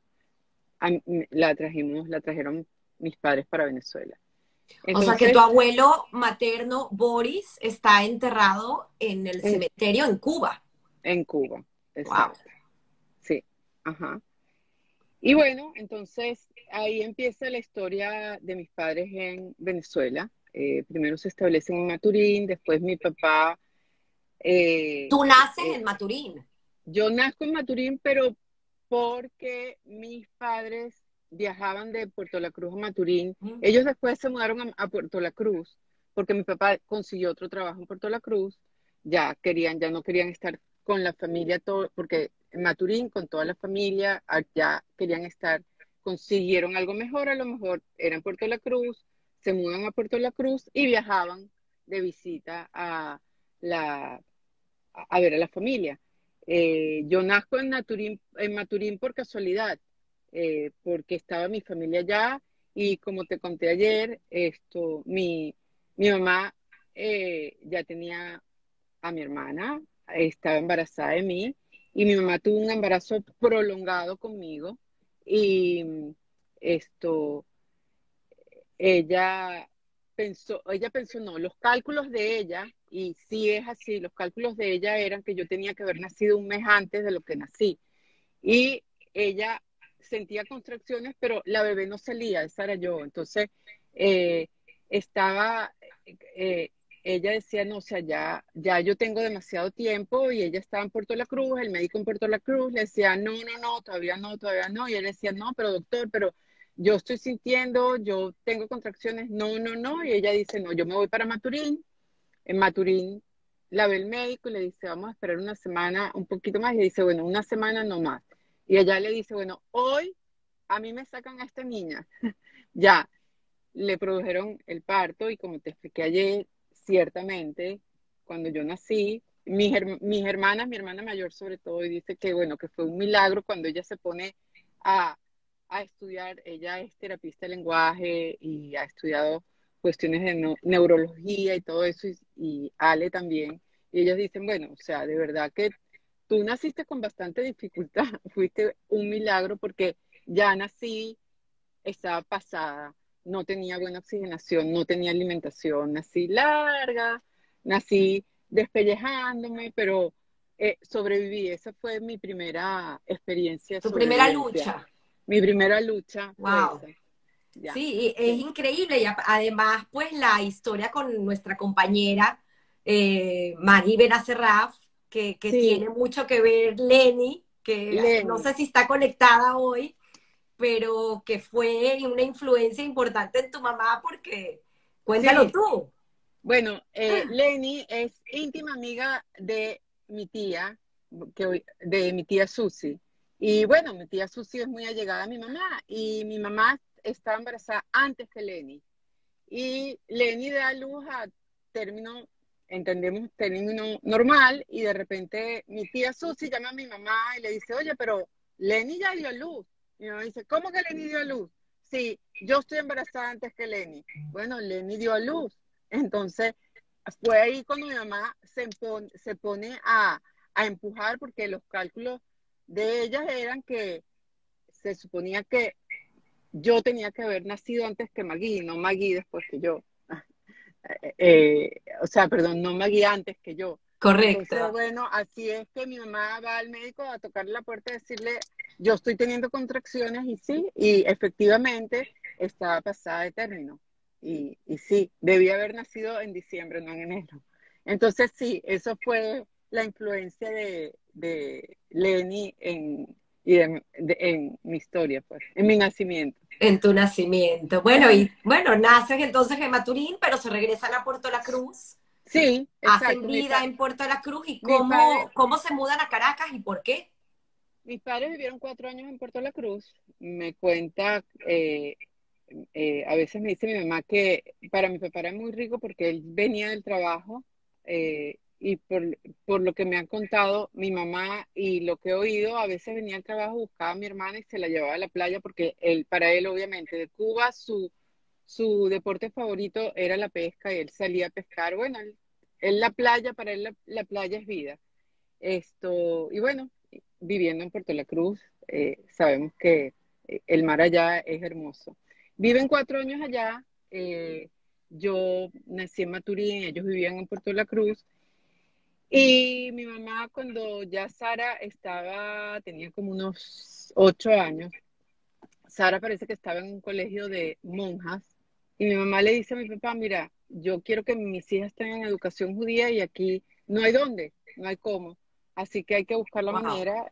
la trajeron mis padres para Venezuela. O sea que tu Entonces, abuelo materno, Boris, está enterrado en el en, cementerio en Cuba. en Cuba, Wow. exacto, sí, ajá. Y bueno, entonces ahí empieza la historia de mis padres en Venezuela. Primero se establecen en Maturín, después mi papá, eh, Tú naces eh, en Maturín. yo nazco en Maturín, pero porque mis padres viajaban de Puerto La Cruz a Maturín. Mm. Ellos después se mudaron a Puerto La Cruz, porque mi papá consiguió otro trabajo en Puerto La Cruz. Ya no querían estar con la familia, todo, porque en Maturín, con toda la familia, ya querían estar, consiguieron algo mejor, a lo mejor era en Puerto La Cruz, se mudan a Puerto La Cruz y viajaban de visita la, a ver a la familia. Yo nazco en Maturín por casualidad, porque estaba mi familia allá y como te conté ayer, mi mamá ya tenía a mi hermana, estaba embarazada de mí y mi mamá tuvo un embarazo prolongado conmigo y esto, ella no, los cálculos de ella, y sí es así, los cálculos de ella eran que yo tenía que haber nacido un mes antes de lo que nací. Y ella sentía contracciones, pero la bebé no salía, esa era yo. Entonces, eh, estaba, eh, ella decía, no, o sea, ya yo tengo demasiado tiempo y ella estaba en Puerto La Cruz, el médico en Puerto La Cruz le decía, no, no, no, todavía no, todavía no. Y él decía, no, pero doctor, pero yo estoy sintiendo, yo tengo contracciones, no, no, no. Y ella dice, no, yo me voy para Maturín. En Maturín la ve el médico y le dice, vamos a esperar una semana, un poquito más. Y le dice, bueno, una semana no más. Y ella le dice, bueno, hoy a mí me sacan a esta niña. Ya, le produjeron el parto y como te expliqué ayer, ciertamente, cuando yo nací, mis hermanas, mi hermana mayor sobre todo, y dice que bueno, que fue un milagro cuando ella se pone a, a estudiar, ella es terapista de lenguaje y ha estudiado cuestiones de neurología y todo eso, y Ale también, y ellos dicen, bueno, o sea, de verdad que tú naciste con bastante dificultad, fuiste un milagro porque ya nací, estaba pasada, no tenía buena oxigenación, no tenía alimentación, nací larga, nací despellejándome, pero sobreviví. Esa fue mi primera experiencia de Tu primera sobrevivencia. lucha. Mi primera lucha fue Wow. esa. Ya. Sí, es Sí. increíble y además pues la historia con nuestra compañera Maggie Benacerraf, que Sí, tiene mucho que ver Lenny, que no Lenny. sé si está conectada hoy, pero que fue una influencia importante en tu mamá porque cuéntalo Sí, tú. bueno, Lenny es íntima amiga de mi tía, de mi tía Susi. Y bueno, mi tía Susi es muy allegada a mi mamá y mi mamá estaba embarazada antes que Lenny. Y Lenny da luz a término, entendemos, término normal y de repente mi tía Susi llama a mi mamá y le dice, oye, pero Lenny ya dio a luz. Mi mamá dice, ¿cómo que Lenny dio a luz? Sí, yo estoy embarazada antes que Lenny. Bueno, Lenny dio a luz. Entonces, fue ahí cuando mi mamá se pone a empujar porque los cálculos de ellas eran que se suponía que yo tenía que haber nacido antes que Maggie, no Maggie después que yo. O sea, perdón, no Maggie antes que yo. Entonces, Correcto. bueno, así es que mi mamá va al médico a tocarle la puerta y decirle, yo estoy teniendo contracciones y sí, y efectivamente estaba pasada de término. Y sí, debía haber nacido en diciembre, no en enero. Entonces, sí, eso fue la influencia de Lenny en mi historia, pues, en mi nacimiento. En tu nacimiento. Bueno, y bueno, naces entonces en Maturín, pero se regresan a Puerto La Cruz, Sí, hacen exacto. vida en Puerto La Cruz y Mi padre, cómo se mudan a Caracas y por qué. mis padres vivieron 4 años en Puerto La Cruz. Me cuenta, a veces me dice mi mamá que para mi papá era muy rico porque él venía del trabajo y por lo que me han contado mi mamá y lo que he oído, a veces venía al trabajo, buscaba a mi hermana y se la llevaba a la playa porque para él obviamente de Cuba su deporte favorito era la pesca y él salía a pescar. Bueno, él la playa, para él la playa es vida. Y bueno, viviendo en Puerto La Cruz, sabemos que el mar allá es hermoso. Viven 4 años allá. Yo nací en Maturín, ellos vivían en Puerto La Cruz. Y mi mamá, cuando ya Sara tenía como unos 8 años, Sara parece que estaba en un colegio de monjas. Y mi mamá le dice a mi papá, mira, yo quiero que mis hijas tengan educación judía y aquí no hay dónde, no hay cómo. Así que hay que buscar la Wow. manera.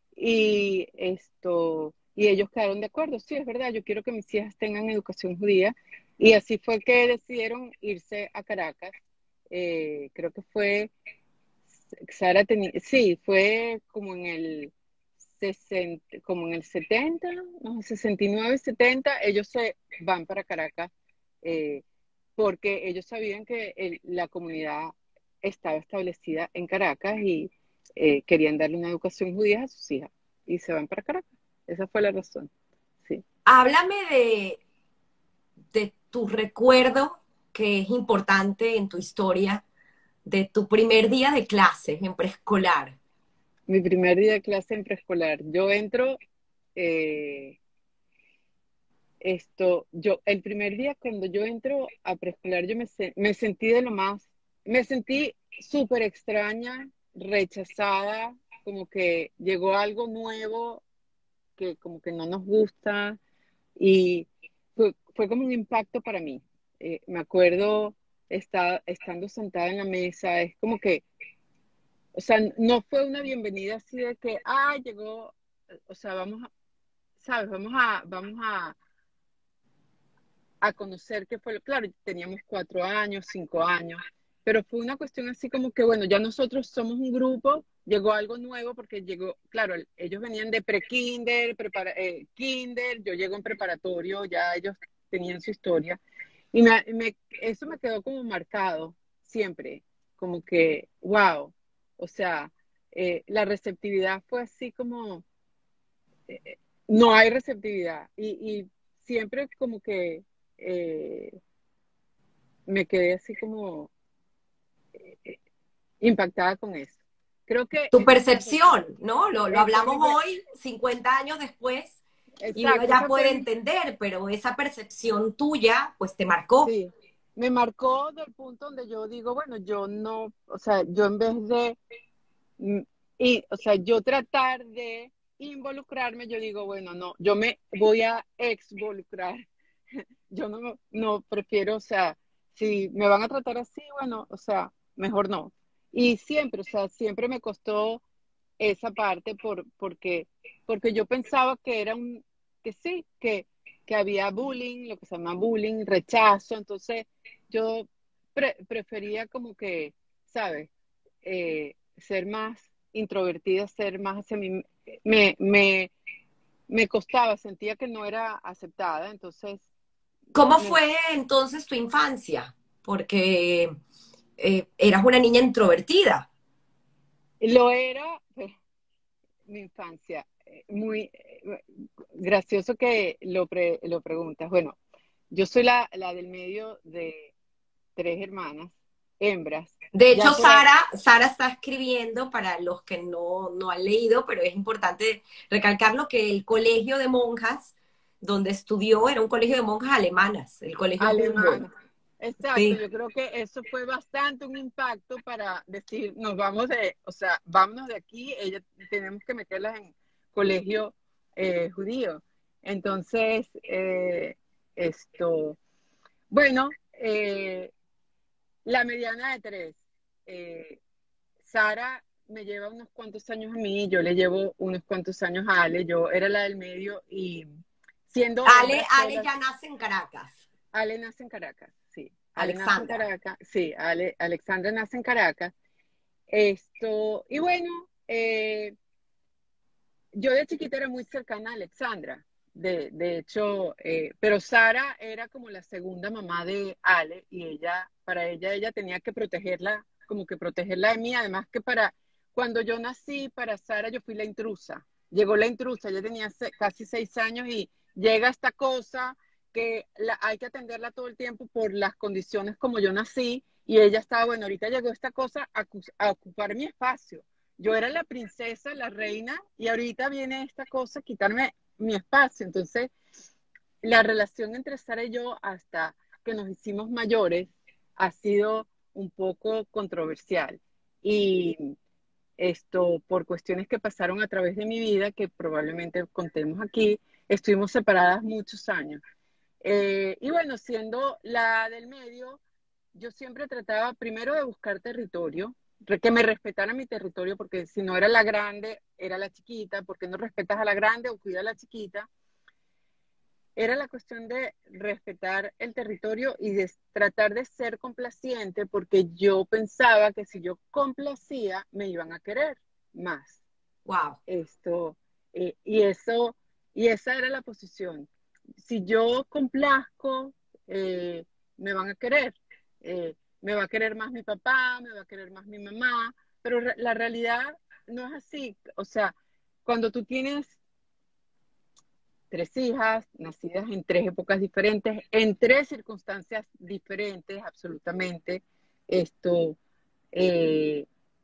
Y ellos quedaron de acuerdo, sí, es verdad, yo quiero que mis hijas tengan educación judía. Y así fue que decidieron irse a Caracas. Creo que fue, Sara tenía, sí, fue como en el 60, como en el 70, no, 69, 70, ellos se van para Caracas eh, porque ellos sabían que la comunidad estaba establecida en Caracas y querían darle una educación judía a sus hijas y se van para Caracas. Esa fue la razón. Sí. Háblame de tu recuerdo que es importante en tu historia, de tu primer día de clases en preescolar. Mi primer día de clase en preescolar. Yo entro, eh, el primer día cuando yo entro a preescolar, me sentí de lo más, me sentí súper extraña, rechazada, como que llegó algo nuevo que como que no nos gusta y fue como un impacto para mí. Me acuerdo estando sentada en la mesa, es como que, o sea, no fue una bienvenida así de que, llegó, o sea, ¿sabes? A conocer qué fue claro, teníamos 4 años, 5 años, pero fue una cuestión así como que, bueno, ya nosotros somos un grupo, llegó algo nuevo porque llegó, claro, ellos venían de pre-kinder, kinder, yo llego en preparatorio, ya ellos tenían su historia, y eso me quedó como marcado siempre, como que, wow, o sea, la receptividad fue así como, no hay receptividad, y siempre como que eh, me quedé así como impactada con eso. Creo que Tu esa fue percepción, ¿no? Lo fue hablamos hoy, 50 años después, y uno exacto, ya puede entender, pero esa percepción tuya, pues te marcó. sí, me marcó del punto donde yo digo, bueno, yo no, o sea, yo en vez de, mm, o sea, yo tratar de involucrarme, yo digo, bueno, no, yo me voy a exvolucrar. Yo no prefiero, o sea, si me van a tratar así, bueno, o sea, mejor no. Y siempre, o sea, siempre me costó esa parte porque yo pensaba que que sí, que había bullying, lo que se llama bullying, rechazo, entonces yo prefería como que, ¿sabes? Ser más introvertida, ser más hacia mí, me, me, me costaba, sentía que no era aceptada, entonces ¿Cómo me, fue entonces tu infancia? Porque eras una niña introvertida. lo era, pues, mi infancia, muy gracioso que lo preguntas. Bueno, yo soy la del medio de 3 hermanas, hembras. De Ya hecho, por ahí, Sara está escribiendo para los que no han leído, pero es importante recalcarlo que el colegio de monjas donde estudió era un colegio de monjas alemanas, el colegio Humboldt. alemanas. Exacto, Sí. yo creo que eso fue bastante un impacto para decir, o sea, vámonos de aquí, tenemos que meterlas en colegio judío. Entonces, bueno, la mediana de 3. Eh, Sara me lleva unos cuantos años a mí, yo le llevo unos cuantos años a Ale, yo era la del medio y siendo hembras, Ale ya nace en Caracas, Ale nace en Caracas, sí, Ale nace en Alexandra. Caracas, sí, Alexandra nace en Caracas. Y bueno, yo de chiquita era muy cercana a Alexandra, de hecho, pero Sara era como la segunda mamá de Ale y para ella tenía que protegerla como que protegerla de mí. Además que cuando yo nací, para Sara yo fui la intrusa. Llegó la intrusa, ella tenía casi 6 años y llega esta cosa que hay que atenderla todo el tiempo por las condiciones como yo nací. Y ella estaba, bueno, ahorita llegó esta cosa a ocupar mi espacio. Yo era la princesa, la reina, y ahorita viene esta cosa a quitarme mi espacio. Entonces, la relación entre Sara y yo hasta que nos hicimos mayores ha sido un poco controversial. Y esto, por cuestiones que pasaron a través de mi vida, que probablemente contemos aquí, estuvimos separadas muchos años. Y bueno, siendo la del medio, yo siempre trataba primero de buscar territorio, que me respetara mi territorio, porque si no era la grande, era la chiquita, porque no respetas a la grande o cuida a la chiquita. Era la cuestión de respetar el territorio y de tratar de ser complaciente, porque yo pensaba que si yo complacía, me iban a querer más. Wow. Esto, y esa era la posición. Si yo complazco, me van a querer. Me va a querer más mi papá, me va a querer más mi mamá, pero la realidad no es así. O sea, cuando tú tienes 3 hijas, nacidas en 3 épocas diferentes, en 3 circunstancias diferentes, absolutamente, esto, eh,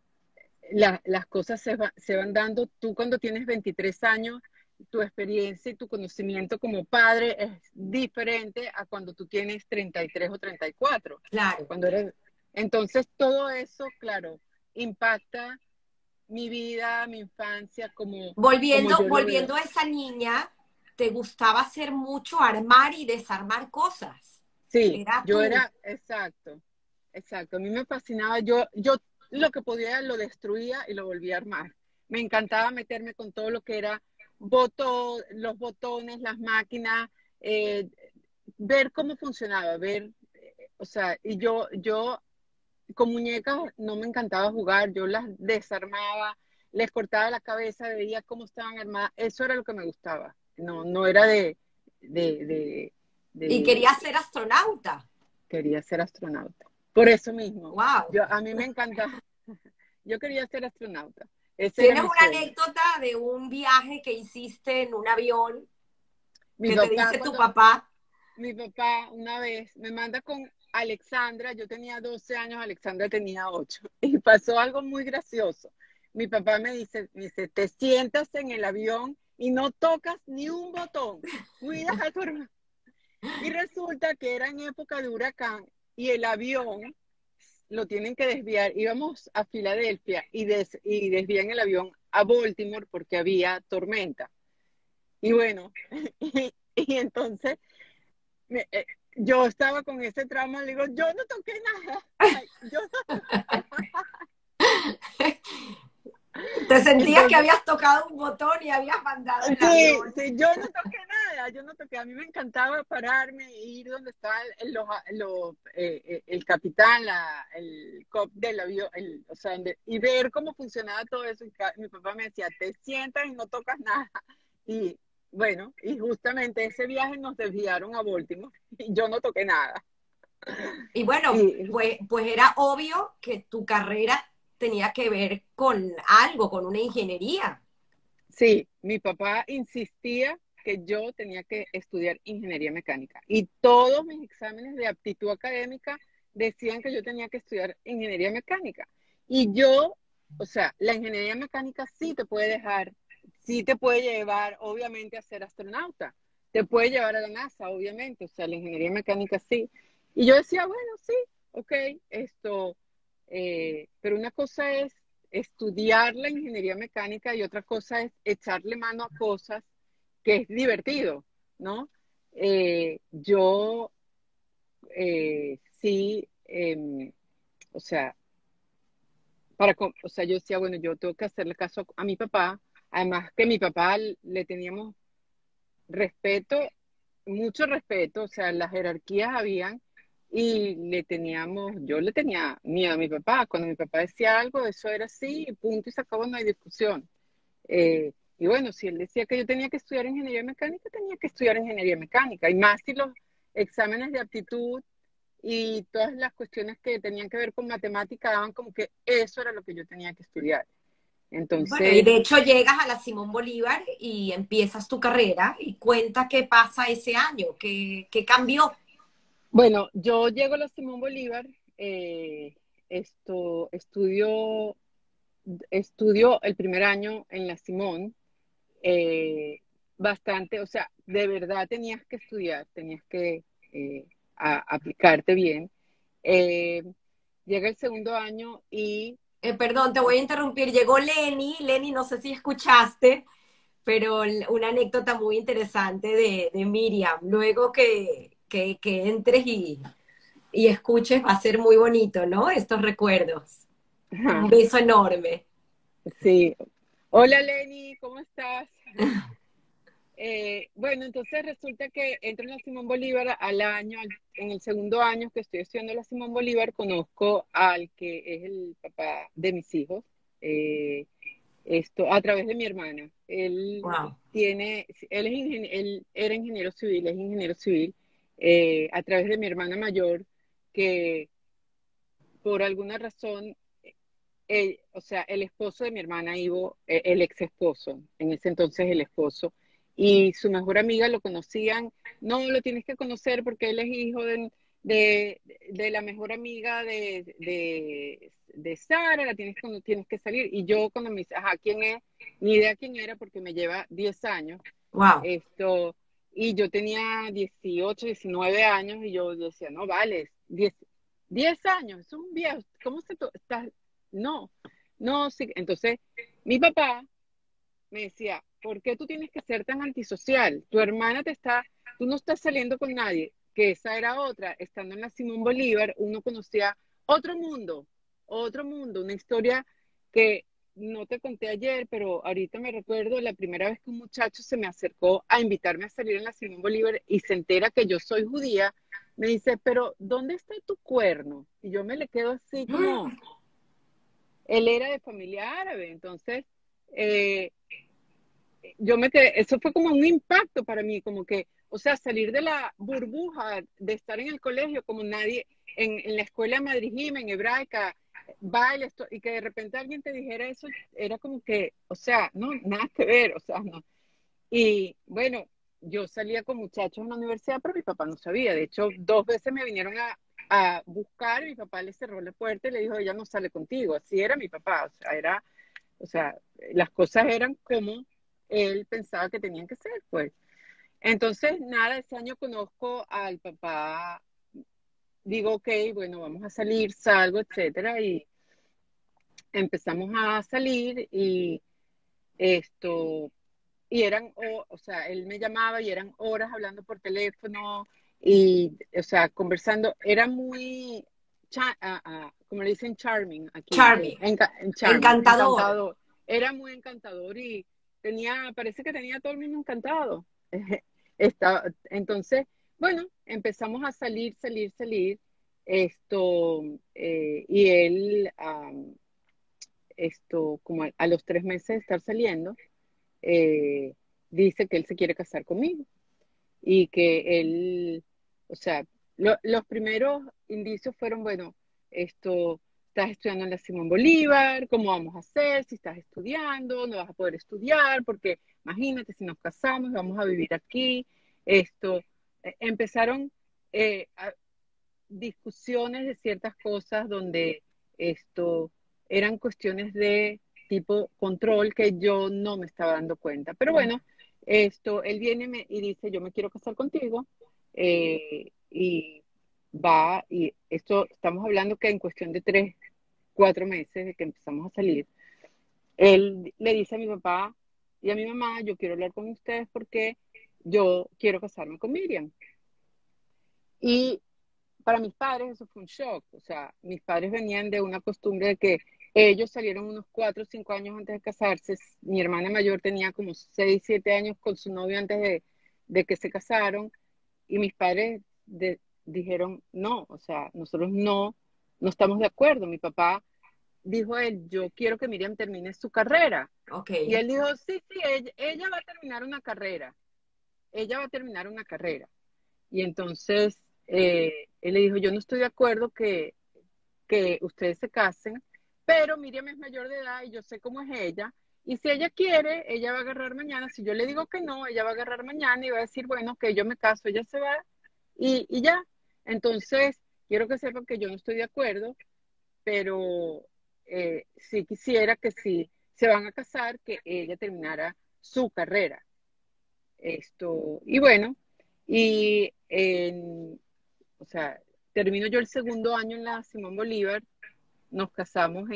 las cosas se van dando. Tú cuando tienes 23 años, tu experiencia y tu conocimiento como padre es diferente a cuando tú tienes 33 o 34. Claro. Entonces, todo eso, claro, impacta mi vida, mi infancia, como yo lo veo. Volviendo a esa niña, te gustaba hacer mucho armar y desarmar cosas. Sí, Era yo tú. era, exacto, exacto. A mí me fascinaba, yo lo que podía lo destruía y lo volvía a armar. Me encantaba meterme con todo lo que era los botones, las máquinas, eh, ver cómo funcionaba, o sea, y yo con muñecas no me encantaba jugar, yo las desarmaba, les cortaba la cabeza, veía cómo estaban armadas, eso era lo que me gustaba. No era de, de, Y de quería ser astronauta. quería ser astronauta. Por eso mismo, Wow. a mí me encanta, yo quería ser astronauta. Ese era ¿Tienes mi una sueño. anécdota de un viaje que hiciste en un avión Mi que te papá, dice tu papá? mi papá una vez me manda con Alexandra, yo tenía 12 años, Alexandra tenía 8, y pasó algo muy gracioso. Mi papá me dice, te sientas en el avión y no tocas ni un botón, cuidas a tu hermano. Y resulta que era en época de huracán y el avión lo tienen que desviar. Íbamos a Filadelfia y desvían el avión a Baltimore porque había tormenta. Y bueno, y entonces me- eh, yo estaba con ese trauma, le digo, yo no toqué nada. Ay, yo no toqué nada. Te sentías que Entonces, habías tocado un botón y habías mandado el sí, avión. sí, yo no toqué nada, yo no toqué. A mí me encantaba pararme e ir donde estaba el capitán, el cop del avión, o sea, y ver cómo funcionaba todo eso. Mi papá me decía, te sientas y no tocas nada. Y bueno, y justamente ese viaje nos desviaron a Baltimore y yo no toqué nada. Y bueno, Y pues era obvio que tu carrera tenía que ver con algo, con una ingeniería. sí, mi papá insistía que yo tenía que estudiar ingeniería mecánica y todos mis exámenes de aptitud académica decían que yo tenía que estudiar ingeniería mecánica. Y yo, o sea, la ingeniería mecánica sí te puede llevar, obviamente, a ser astronauta, te puede llevar a la NASA, obviamente, o sea, la ingeniería mecánica sí. Y yo decía, bueno, sí, ok, pero una cosa es estudiar la ingeniería mecánica y otra cosa es echarle mano a cosas que es divertido, ¿no? Yo sí, o sea, o sea, yo decía, bueno, yo tengo que hacerle caso a mi papá, además que mi papá le teníamos respeto, mucho respeto, o sea, las jerarquías habían y yo le tenía miedo a mi papá. Cuando mi papá decía algo, eso era así, y punto y se acabó, no hay discusión. Y bueno, si él decía que yo tenía que estudiar ingeniería mecánica, tenía que estudiar ingeniería mecánica, y más si los exámenes de aptitud y todas las cuestiones que tenían que ver con matemática daban como que eso era lo que yo tenía que estudiar. Bueno, y Entonces, de hecho llegas a la Simón Bolívar y empiezas tu carrera y cuenta qué pasa ese año, qué cambió. bueno, yo llego a la Simón Bolívar, estudio, estudio el primer año en la Simón, eh, bastante, o sea, de verdad tenías que estudiar, tenías que aplicarte bien. Eh, Llega el segundo año y, Perdón, te voy a interrumpir. Llegó Lenny. Lenny, no sé si escuchaste, pero una anécdota muy interesante de Miriam. Luego que entres y escuches, va a ser muy bonito, ¿no? Estos recuerdos. Un beso enorme. sí. Hola Lenny, ¿cómo estás? Bueno, entonces resulta que entro en la Simón Bolívar al año, en el segundo año que estoy estudiando la Simón Bolívar, conozco al que es el papá de mis hijos, a través de mi hermana. Wow. Él era ingeniero civil, es ingeniero civil, a través de mi hermana mayor, que por alguna razón, o sea, el esposo de mi hermana Ivo, el ex esposo, en ese entonces el esposo, y su mejor amiga lo conocían, no lo tienes que conocer porque él es hijo de la mejor amiga de Sara, tienes que salir. Y yo cuando me dice, ajá, ¿quién es? Ni idea quién era porque me lleva 10 años. Wow. Esto, y yo tenía 18 19 años y yo decía, no, vale, 10 años, es un viejo, ¿cómo estás? No, no, sí. Entonces, mi papá me decía, ¿por qué tú tienes que ser tan antisocial? Tu hermana tú no estás saliendo con nadie, que esa era otra. Estando en la Simón Bolívar, uno conocía otro mundo, una historia que no te conté ayer, pero ahorita me recuerdo la primera vez que un muchacho se me acercó a invitarme a salir en la Simón Bolívar y se entera que yo soy judía, me dice, pero ¿dónde está tu cuerno? Y yo me le quedo así como, él era de familia árabe, entonces eh, yo me quedé, eso fue como un impacto para mí, como que, o sea, salir de la burbuja de estar en el colegio como nadie, en la escuela madrigima, en hebraica, baile, y que de repente alguien te dijera eso, era como que, o sea, no, nada que ver, o sea, no. Y bueno, yo salía con muchachos en la universidad, pero mi papá no sabía. De hecho, 2 veces me vinieron a buscar y mi papá le cerró la puerta y le dijo, ella no sale contigo. Así era mi papá, o sea, las cosas eran como él pensaba que tenían que ser, pues. Entonces, nada, ese año conozco al papá, digo, ok, bueno, vamos a salir, salgo, etcétera, y empezamos a salir y esto, y eran, o sea, él me llamaba y eran horas hablando por teléfono y, o sea, conversando, era muy, como le dicen, charming aquí, Charming. charming, Encantador. encantador, era muy encantador y parece que tenía a todo el mundo encantado. Entonces, bueno, empezamos a salir, y él, como a los 3 meses de estar saliendo, eh, dice que él se quiere casar conmigo y que él, o sea, los primeros indicios fueron, bueno, estás estudiando en la Simón Bolívar, ¿cómo vamos a hacer? Si estás estudiando, no vas a poder estudiar, porque imagínate si nos casamos, vamos a vivir aquí, empezaron discusiones de ciertas cosas donde esto eran cuestiones de tipo control que yo no me estaba dando cuenta. Pero bueno, él viene y dice, yo me quiero casar contigo, y va, y esto estamos hablando que en cuestión de 3, 4 meses de que empezamos a salir, él le dice a mi papá y a mi mamá, yo quiero hablar con ustedes porque yo quiero casarme con Miriam. Y para mis padres eso fue un shock. O sea, mis padres venían de una costumbre de que ellos salieron unos 4 o 5 años antes de casarse. Mi hermana mayor tenía como 6, 7 años con su novio antes de que se casaron. Y mis padres dijeron, no, o sea, nosotros no estamos de acuerdo. Mi papá dijo a él, yo quiero que Miriam termine su carrera. Ok. Y él dijo, sí, sí, ella va a terminar una carrera. Ella va a terminar una carrera. Y entonces él le dijo, yo no estoy de acuerdo que ustedes se casen, pero Miriam es mayor de edad y yo sé cómo es ella, y si ella quiere, ella va a agarrar mañana, si yo le digo que no, ella va a agarrar mañana y va a decir, bueno, que yo me caso, ella se va y ya. Entonces, quiero que sepan que yo no estoy de acuerdo, pero sí quisiera que si se van a casar, que ella terminara su carrera. Y bueno, y o sea, termino yo el segundo año en la Simón Bolívar, nos casamos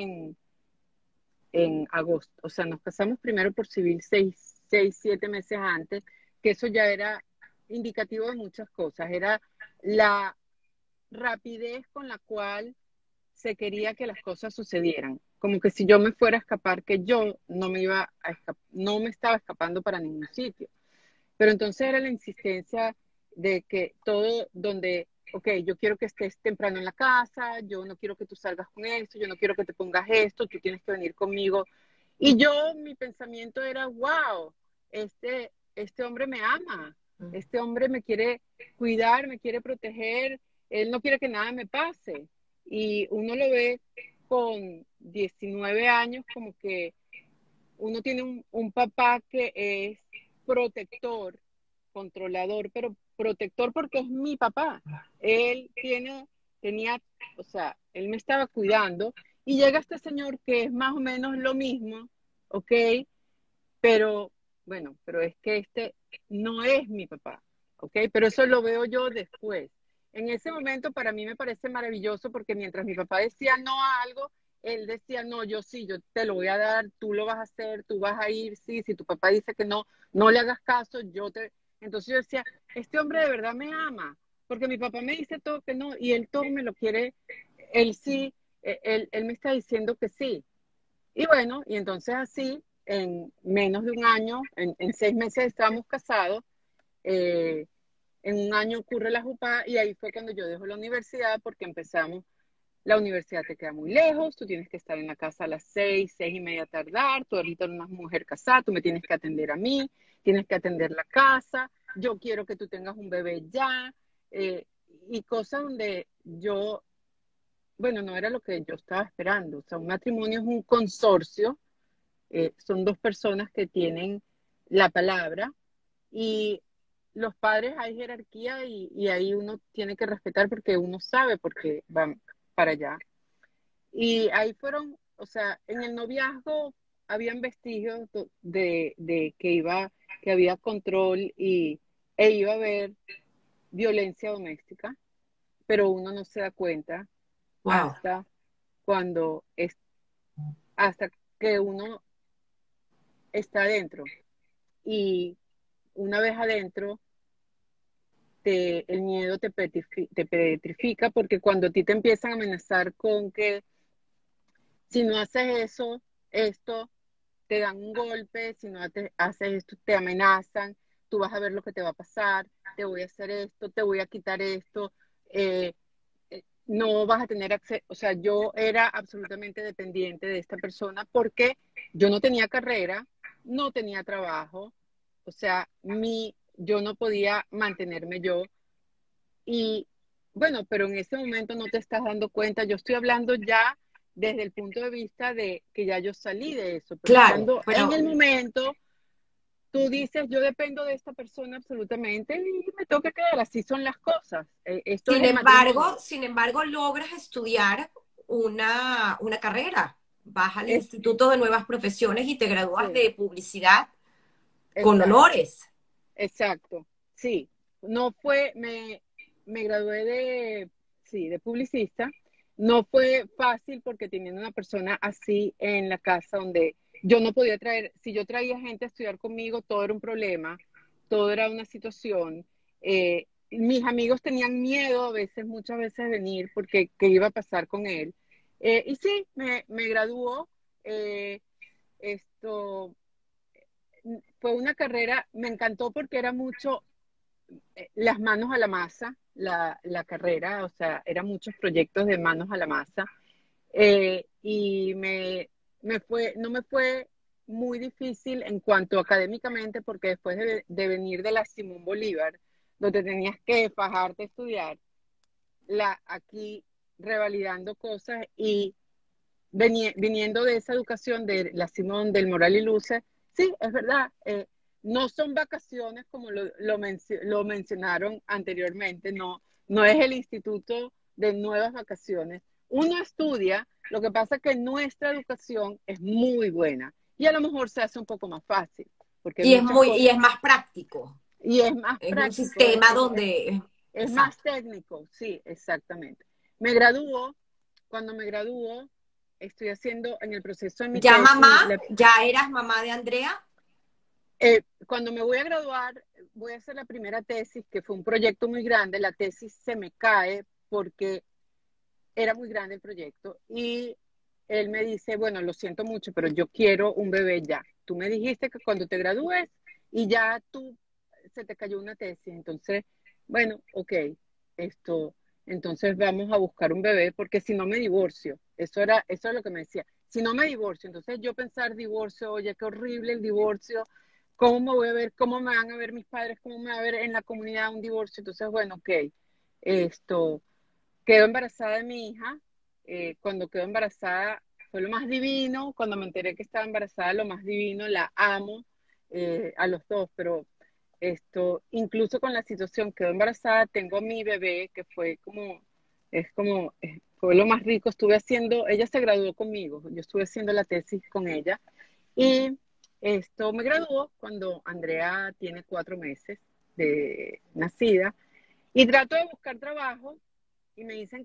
en agosto, o sea, nos casamos primero por civil 7 meses antes, que eso ya era indicativo de muchas cosas, era la rapidez con la cual se quería que las cosas sucedieran, como que si yo me fuera a escapar, que yo no me iba a no me estaba escapando para ningún sitio. Pero entonces era la insistencia de que todo donde, ok, yo quiero que estés temprano en la casa, yo no quiero que tú salgas con esto, yo no quiero que te pongas esto, tú tienes que venir conmigo. Y yo, mi pensamiento era, wow, este hombre me ama, este hombre me quiere cuidar, me quiere proteger, él no quiere que nada me pase. Y uno lo ve con 19 años como que uno tiene un papá que es protector, controlador, pero protector porque es mi papá. Él tenía, o sea, él me estaba cuidando y llega este señor que es más o menos lo mismo, ¿ok? Pero, bueno, pero es que este no es mi papá, ¿ok? Pero eso lo veo yo después. En ese momento para mí me parece maravilloso porque mientras mi papá decía no a algo, él decía, no, yo sí, yo te lo voy a dar, tú lo vas a hacer, tú vas a ir, sí, si tu papá dice que no, no le hagas caso, yo te... Entonces yo decía, este hombre de verdad me ama, porque mi papá me dice todo que no, y él todo me lo quiere, él sí, él me está diciendo que sí. Y bueno, y entonces así, en menos de un año, en 6 meses estábamos casados, eh, en un año ocurre la JUPA y ahí fue cuando yo dejo la universidad porque empezamos, la universidad te queda muy lejos, tú tienes que estar en la casa a las 6, 6:30 tardar, tú ahorita eres una mujer casada, tú me tienes que atender a mí, tienes que atender la casa, yo quiero que tú tengas un bebé ya, y cosas donde yo, bueno, no era lo que yo estaba esperando, o sea, un matrimonio es un consorcio, son dos personas que tienen la palabra y los padres hay jerarquía y ahí uno tiene que respetar porque uno sabe por qué van para allá. Y ahí fueron, o sea, en el noviazgo habían vestigios de que había control e iba a haber violencia doméstica, pero uno no se da cuenta Wow. hasta cuando hasta que uno está adentro. Y una vez adentro, el miedo te petrifica porque cuando a ti te empiezan a amenazar con que si no haces eso, esto, te dan un golpe, si no haces esto, te amenazan, tú vas a ver lo que te va a pasar, te voy a hacer esto, te voy a quitar esto, eh, no vas a tener acceso, o sea, yo era absolutamente dependiente de esta persona porque yo no tenía carrera, no tenía trabajo, o sea, yo no podía mantenerme yo y bueno, pero en ese momento no te estás dando cuenta, yo estoy hablando ya desde el punto de vista de que ya yo salí de eso, pero Claro, estando en el pero momento, tú dices, yo dependo de esta persona absolutamente y me toca quedar, así son las cosas. Esto es el matrimonio. sin embargo, logras estudiar una carrera. Vas al Es, Instituto de Nuevas Profesiones y te gradúas sí, de publicidad con exacto, honores. exacto, sí. No fue, me gradué sí, de publicista. No fue fácil porque teniendo una persona así en la casa donde yo no podía traer, si yo traía gente a estudiar conmigo, todo era un problema, todo era una situación. Mis amigos tenían miedo a veces, muchas veces de venir porque qué iba a pasar con él. Y sí, me graduó. eh, esto fue una carrera, me encantó porque era mucho las manos a la masa, la carrera, o sea, eran muchos proyectos de manos a la masa. Y no me fue muy difícil en cuanto académicamente, porque después de venir de la Simón Bolívar, donde tenías que fajarte a estudiar, aquí revalidando cosas y viniendo de esa educación de la Simón del Moral y Luce, sí, es verdad, no son vacaciones como lo mencionaron anteriormente, no, no es el instituto de nuevas vacaciones. Uno estudia, lo que pasa es que nuestra educación es muy buena y a lo mejor se hace un poco más fácil, porque hay muchas Y cosas es más práctico. y es más Es un práctico, sistema donde, es más exacto. técnico, sí, exactamente. Me gradúo, cuando me gradúo, estoy haciendo en el proceso de mi Ya mamá, tesis, ya eras mamá de Andrea. cuando me voy a graduar, voy a hacer la primera tesis, que fue un proyecto muy grande, la tesis se me cae porque era muy grande el proyecto y él me dice, bueno, lo siento mucho, pero yo quiero un bebé ya. Tú me dijiste que cuando te gradúes y ya tú se te cayó una tesis, entonces, bueno, ok, esto, entonces vamos a buscar un bebé porque si no me divorcio, eso es lo que me decía, si no me divorcio, entonces yo pensar divorcio, oye, qué horrible el divorcio, cómo me voy a ver, cómo me van a ver mis padres, cómo me va a ver en la comunidad un divorcio, entonces, bueno, ok, esto, quedo embarazada de mi hija. Cuando quedo embarazada fue lo más divino. Cuando me enteré que estaba embarazada, lo más divino. La amo a los dos, pero incluso con la situación, quedo embarazada, tengo a mi bebé, que fue fue lo más rico. Ella se graduó conmigo, yo estuve haciendo la tesis con ella. Y me graduó cuando Andrea tiene 4 meses de nacida. Y trato de buscar trabajo y me dicen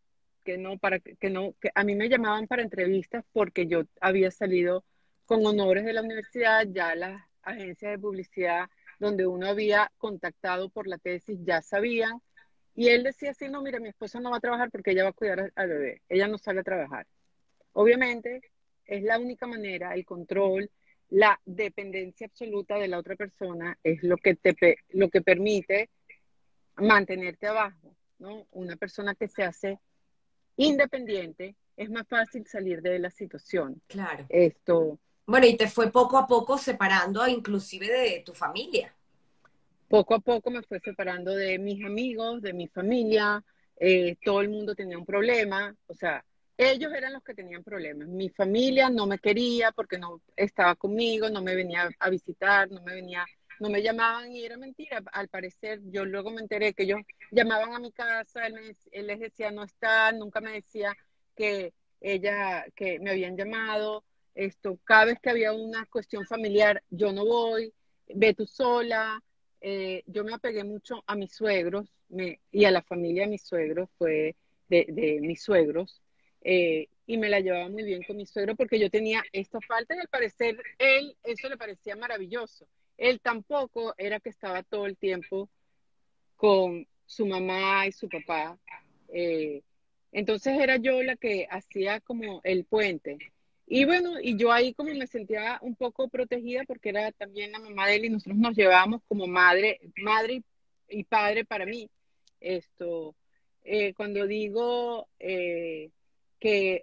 que a mí me llamaban para entrevistas porque yo había salido con honores de la universidad, ya las agencias de publicidad donde uno había contactado por la tesis ya sabían, y él decía así, no, mira, mi esposa no va a trabajar porque ella va a cuidar al bebé, ella no sale a trabajar. Obviamente es la única manera, el control, la dependencia absoluta de la otra persona es lo que permite mantenerte abajo, ¿no? Una persona que se hace independiente, es más fácil salir de la situación. Claro. Esto, Bueno, y te fue poco a poco separando inclusive de tu familia. Poco a poco me fue separando de mis amigos, de mi familia, todo el mundo tenía un problema, o sea, ellos eran los que tenían problemas. Mi familia no me quería porque no estaba conmigo, no me venía a visitar, no me llamaban y era mentira. Al parecer, yo luego me enteré que ellos llamaban a mi casa, él les decía no está, nunca me decía que que me habían llamado. Cada vez que había una cuestión familiar, yo no voy, ve tú sola. Yo me apegué mucho a mis suegros y a la familia de mis suegros, fue de mis suegros, y me la llevaba muy bien con mi suegro porque yo tenía esta falta y al parecer él eso le parecía maravilloso. Él tampoco era que estaba todo el tiempo con su mamá y su papá. eh, entonces era yo la que hacía como el puente. Y bueno, y yo ahí como me sentía un poco protegida porque era también la mamá de él y nosotros nos llevábamos como madre y padre para mí. Esto, Cuando digo que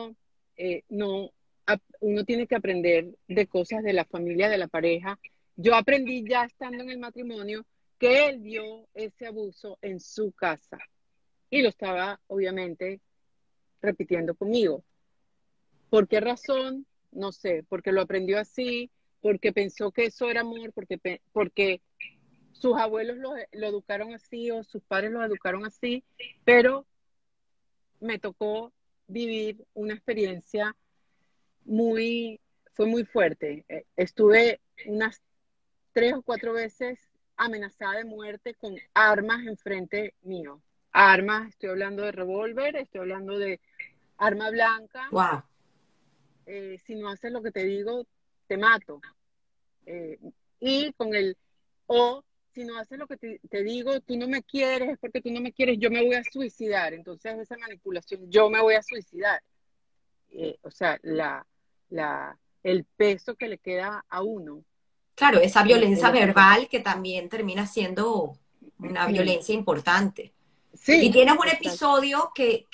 no, uno tiene que aprender de cosas de la familia, de la pareja, yo aprendí ya estando en el matrimonio que él vio ese abuso en su casa y lo estaba obviamente repitiendo conmigo. ¿Por qué razón? No sé, porque lo aprendió así, porque pensó que eso era amor, porque sus abuelos lo educaron así o sus padres lo educaron así, pero me tocó vivir una experiencia muy, fue muy fuerte. Estuve unas 3 o 4 veces amenazada de muerte con armas enfrente mío. Armas, estoy hablando de revólver, estoy hablando de arma blanca. Wow. Si no haces lo que te digo, te mato. Eh, y con o si no haces lo que te digo, tú no me quieres, es porque tú no me quieres, yo me voy a suicidar. Entonces esa manipulación, yo me voy a suicidar. O sea, el peso que le queda a uno Claro, esa en violencia la situación. verbal que también termina siendo una violencia importante. Y Sí, tienes un exacto. episodio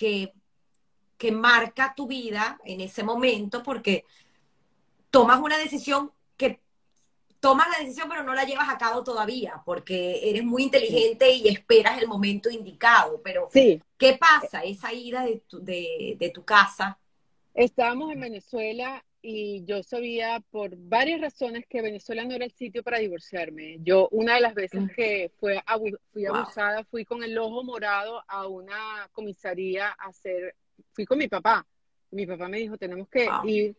que marca tu vida en ese momento porque tomas una decisión que tomas la decisión pero no la llevas a cabo todavía porque eres muy inteligente y esperas el momento indicado. Pero, Sí, ¿qué pasa? Esa ida de tu casa. estábamos en Venezuela y yo sabía por varias razones que Venezuela no era el sitio para divorciarme. Yo, una de las veces que fui Wow, abusada, fui con el ojo morado a una comisaría fui con mi papá. Mi papá me dijo, tenemos que wow, ir.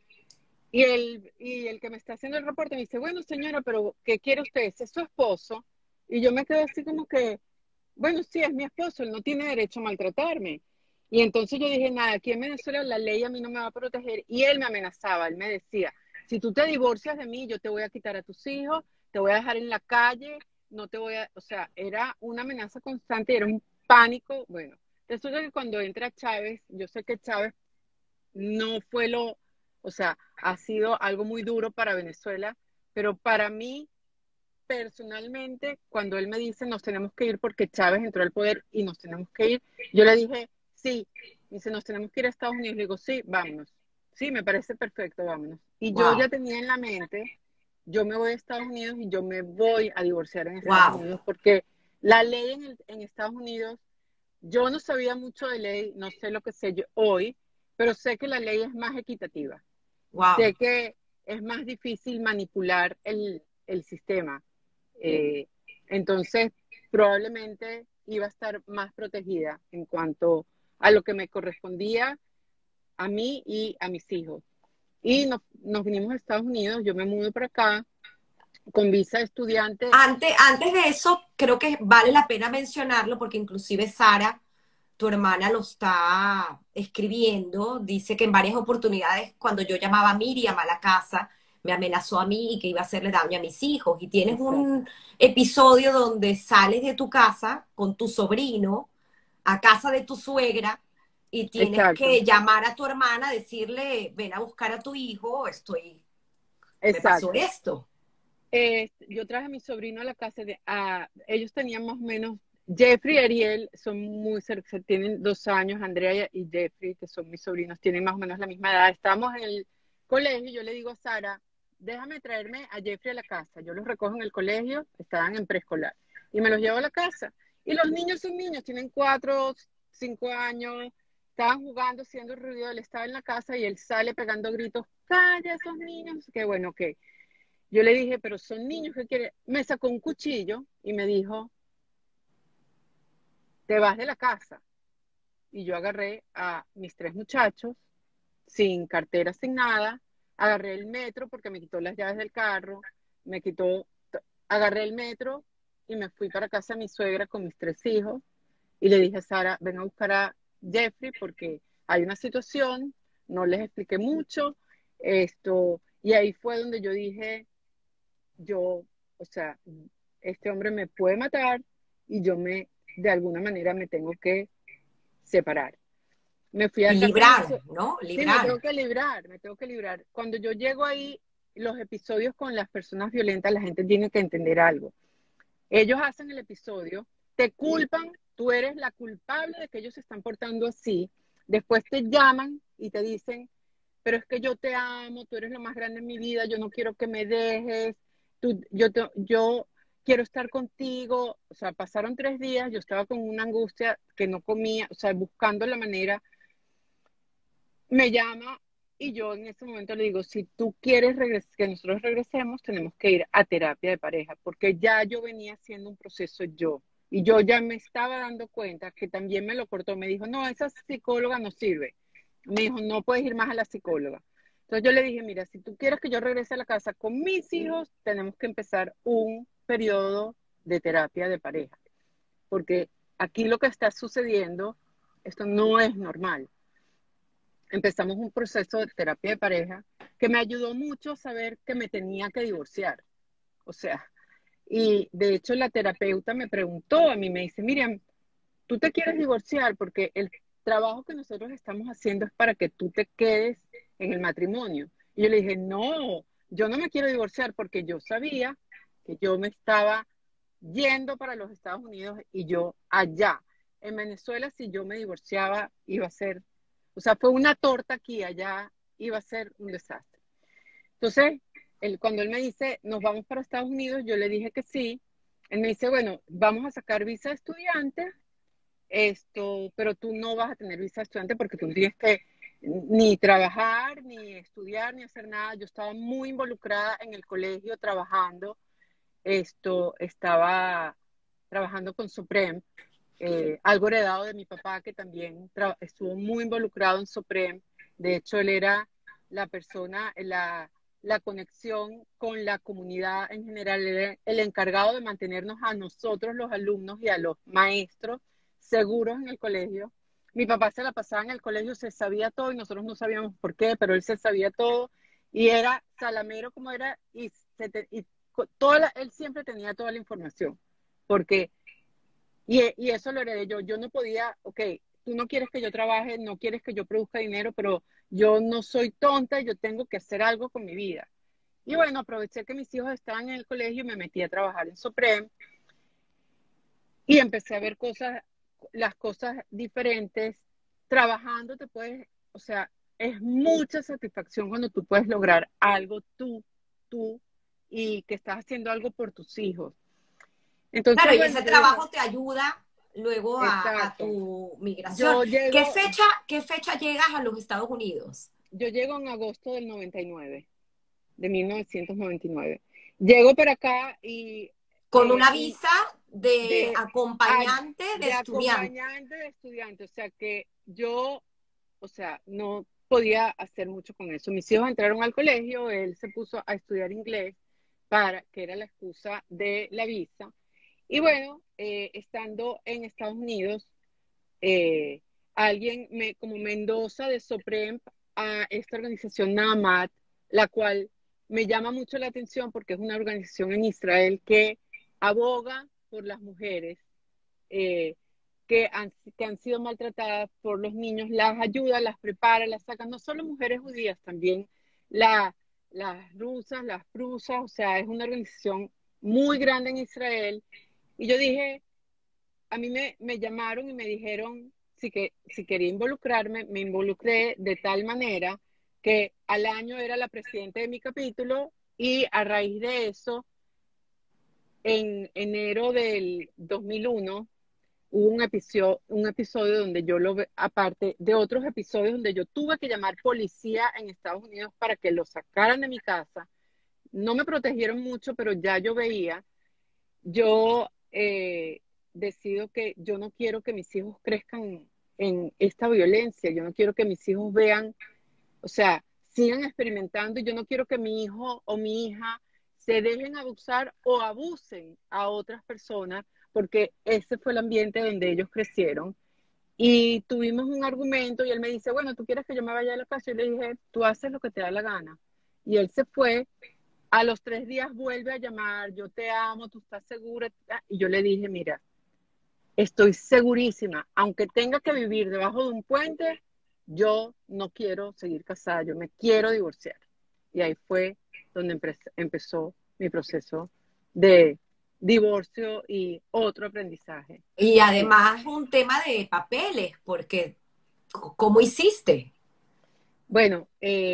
Y el que me está haciendo el reporte me dice, bueno, señora, pero ¿qué quiere usted? ¿Ese es su esposo? Y yo me quedo así como que, bueno, sí, es mi esposo, él no tiene derecho a maltratarme. Y entonces yo dije, nada, aquí en Venezuela la ley a mí no me va a proteger. Y él me amenazaba, él me decía, si tú te divorcias de mí, yo te voy a quitar a tus hijos, te voy a dejar en la calle, no te voy a, o sea, era una amenaza constante, era un pánico. Bueno, resulta que cuando entra Chávez, yo sé que Chávez no fue o sea, ha sido algo muy duro para Venezuela, pero para mí personalmente, cuando él me dice nos tenemos que ir porque Chávez entró al poder y nos tenemos que ir, yo le dije, sí, dice, nos tenemos que ir a Estados Unidos. Le digo, sí, vámonos. Sí, me parece perfecto, vámonos. Y yo ya wow, tenía en la mente, yo me voy a Estados Unidos y yo me voy a divorciar en Estados wow, Unidos porque la ley en Estados Unidos, yo no sabía mucho de ley, no sé lo que sé yo hoy, pero sé que la ley es más equitativa. wow. Sé que es más difícil manipular el sistema. Eh, entonces, probablemente iba a estar más protegida en cuanto a lo que me correspondía a mí y a mis hijos. Y nos vinimos a Estados Unidos, yo me mudo para acá con visa de estudiante. Antes de eso, creo que vale la pena mencionarlo porque inclusive Sara, tu hermana, lo está escribiendo. Dice que en varias oportunidades, cuando yo llamaba a Miriam a la casa, me amenazó a mí y que iba a hacerle daño a mis hijos. Y tienes Exacto, un episodio donde sales de tu casa con tu sobrino a casa de tu suegra y tienes exacto, que llamar a tu hermana, decirle, ven a buscar a tu hijo, me pasó exacto. esto. Yo traje a mi sobrino a la casa ellos tenían más o menos, Jeffrey y Ariel son muy cerca, tienen 2 años, Andrea y Jeffrey, que son mis sobrinos, tienen más o menos la misma edad. Estábamos en el colegio y yo le digo a Sara, déjame traerme a Jeffrey a la casa. Yo los recojo en el colegio, estaban en preescolar, y me los llevo a la casa. Y los niños son niños, tienen 4, 5 años, estaban jugando, haciendo ruido, él estaba en la casa y él sale pegando gritos, calla esos niños, qué bueno, ok. Yo le dije, pero son niños que quieren. Me sacó un cuchillo y me dijo, te vas de la casa. Y yo agarré a mis 3 muchachos, sin cartera, sin nada. Agarré el metro porque me quitó las llaves del carro. Me quitó, agarré el metro y me fui para casa de mi suegra con mis 3 hijos. Y le dije a Sara, ven a buscar a Jeffrey porque hay una situación. No les expliqué mucho. Y ahí fue donde yo dije, o sea, este hombre me puede matar y de alguna manera me tengo que separar. Me fui a Y casa de mi librar, ¿no? sí, me tengo Librar. que librar, me tengo que librar. Cuando yo llego ahí, los episodios con las personas violentas, la gente tiene que entender algo. Ellos hacen el episodio, te culpan, tú eres la culpable de que ellos se están portando así. Después te llaman y te dicen, pero es que yo te amo, tú eres lo más grande en mi vida, yo no quiero que me dejes, yo quiero estar contigo. O sea, pasaron 3 días, yo estaba con una angustia que no comía, o sea, buscando la manera. Me llama y yo en ese momento le digo, si tú quieres que nosotros regresemos, tenemos que ir a terapia de pareja, porque ya yo venía haciendo un proceso yo. Y yo ya me estaba dando cuenta que también me lo cortó. Me dijo, no, esa psicóloga no sirve. Me dijo, no puedes ir más a la psicóloga. Entonces yo le dije, mira, si tú quieres que yo regrese a la casa con mis hijos, tenemos que empezar un periodo de terapia de pareja, porque aquí lo que está sucediendo, esto no es normal. Empezamos un proceso de terapia de pareja que me ayudó mucho a saber que me tenía que divorciar. O sea, y de hecho la terapeuta me preguntó a mí, me dice, Miriam, ¿tú te quieres divorciar? Porque el trabajo que nosotros estamos haciendo es para que tú te quedes en el matrimonio. Y yo le dije, no, yo no me quiero divorciar porque yo sabía que yo me estaba yendo para los Estados Unidos y yo allá. En Venezuela, si yo me divorciaba, iba a ser, o sea, fue una torta aquí, allá iba a ser un desastre. Entonces, cuando él me dice, nos vamos para Estados Unidos, yo le dije que sí. Él me dice, bueno, vamos a sacar visa de estudiante, pero tú no vas a tener visa de estudiante porque tú no tienes que ni trabajar, ni estudiar, ni hacer nada. Yo estaba muy involucrada en el colegio trabajando. Estaba trabajando con Supreme, algo heredado de mi papá que también estuvo muy involucrado en Supreme. De hecho, él era la persona, la conexión con la comunidad en general, él era el encargado de mantenernos a nosotros, los alumnos y a los maestros, seguros en el colegio. Mi papá se la pasaba en el colegio, se sabía todo y nosotros no sabíamos por qué, pero él se sabía todo y era salamero como era él siempre tenía toda la información, porque y eso lo heredé yo. Yo no podía, ok, tú no quieres que yo trabaje, no quieres que yo produzca dinero, pero yo no soy tonta, yo tengo que hacer algo con mi vida. Y bueno, aproveché que mis hijos estaban en el colegio y me metí a trabajar en Supreme y empecé a ver las cosas diferentes. Trabajando te puedes, o sea, es mucha satisfacción cuando tú puedes lograr algo tú, y que estás haciendo algo por tus hijos. Claro, Entonces, y bueno, ese yo dije, trabajo te ayuda luego a exacto. tu migración. Yo llego, Qué fecha llegas a los Estados Unidos? yo llego en agosto del 99, de 1999. Llego para acá Con una y visa de de, acompañante de de estudiante. acompañante de estudiante, o sea que yo, o sea, no podía hacer mucho con eso. Mis hijos entraron al colegio, él se puso a estudiar inglés que era la excusa de la visa. Y bueno, estando en Estados Unidos, eh, como Mendoza de Soprem a esta organización NAMAD, la cual me llama mucho la atención porque es una organización en Israel que aboga por las mujeres eh, que han sido maltratadas por los niños, las ayuda, las prepara, las saca, no solo mujeres judías, también la, las rusas, las prusas, o sea, es una organización muy grande en Israel. Y yo dije, a mí me llamaron y me dijeron si quería involucrarme, me involucré de tal manera que al año era la presidenta de mi capítulo y a raíz de eso, en enero del 2001, hubo un episodio donde aparte de otros episodios donde yo tuve que llamar policía en Estados Unidos para que lo sacaran de mi casa. No me protegieron mucho, pero ya yo veía, yo decido que yo no quiero que mis hijos crezcan en esta violencia, yo no quiero que mis hijos vean, o sea, sigan experimentando y yo no quiero que mi hijo o mi hija se dejen abusar o abusen a otras personas, porque ese fue el ambiente donde ellos crecieron. Y tuvimos un argumento y él me dice, bueno, ¿tú quieres que yo me vaya de la casa? Y le dije, tú haces lo que te da la gana. Y él se fue. A los 3 días vuelve a llamar, yo te amo, tú estás segura. Y yo le dije, mira, estoy segurísima, aunque tenga que vivir debajo de un puente, yo no quiero seguir casada, yo me quiero divorciar. Y ahí fue donde empezó mi proceso de divorcio y otro aprendizaje. Y Sí. además un tema de papeles, porque ¿cómo hiciste? Bueno,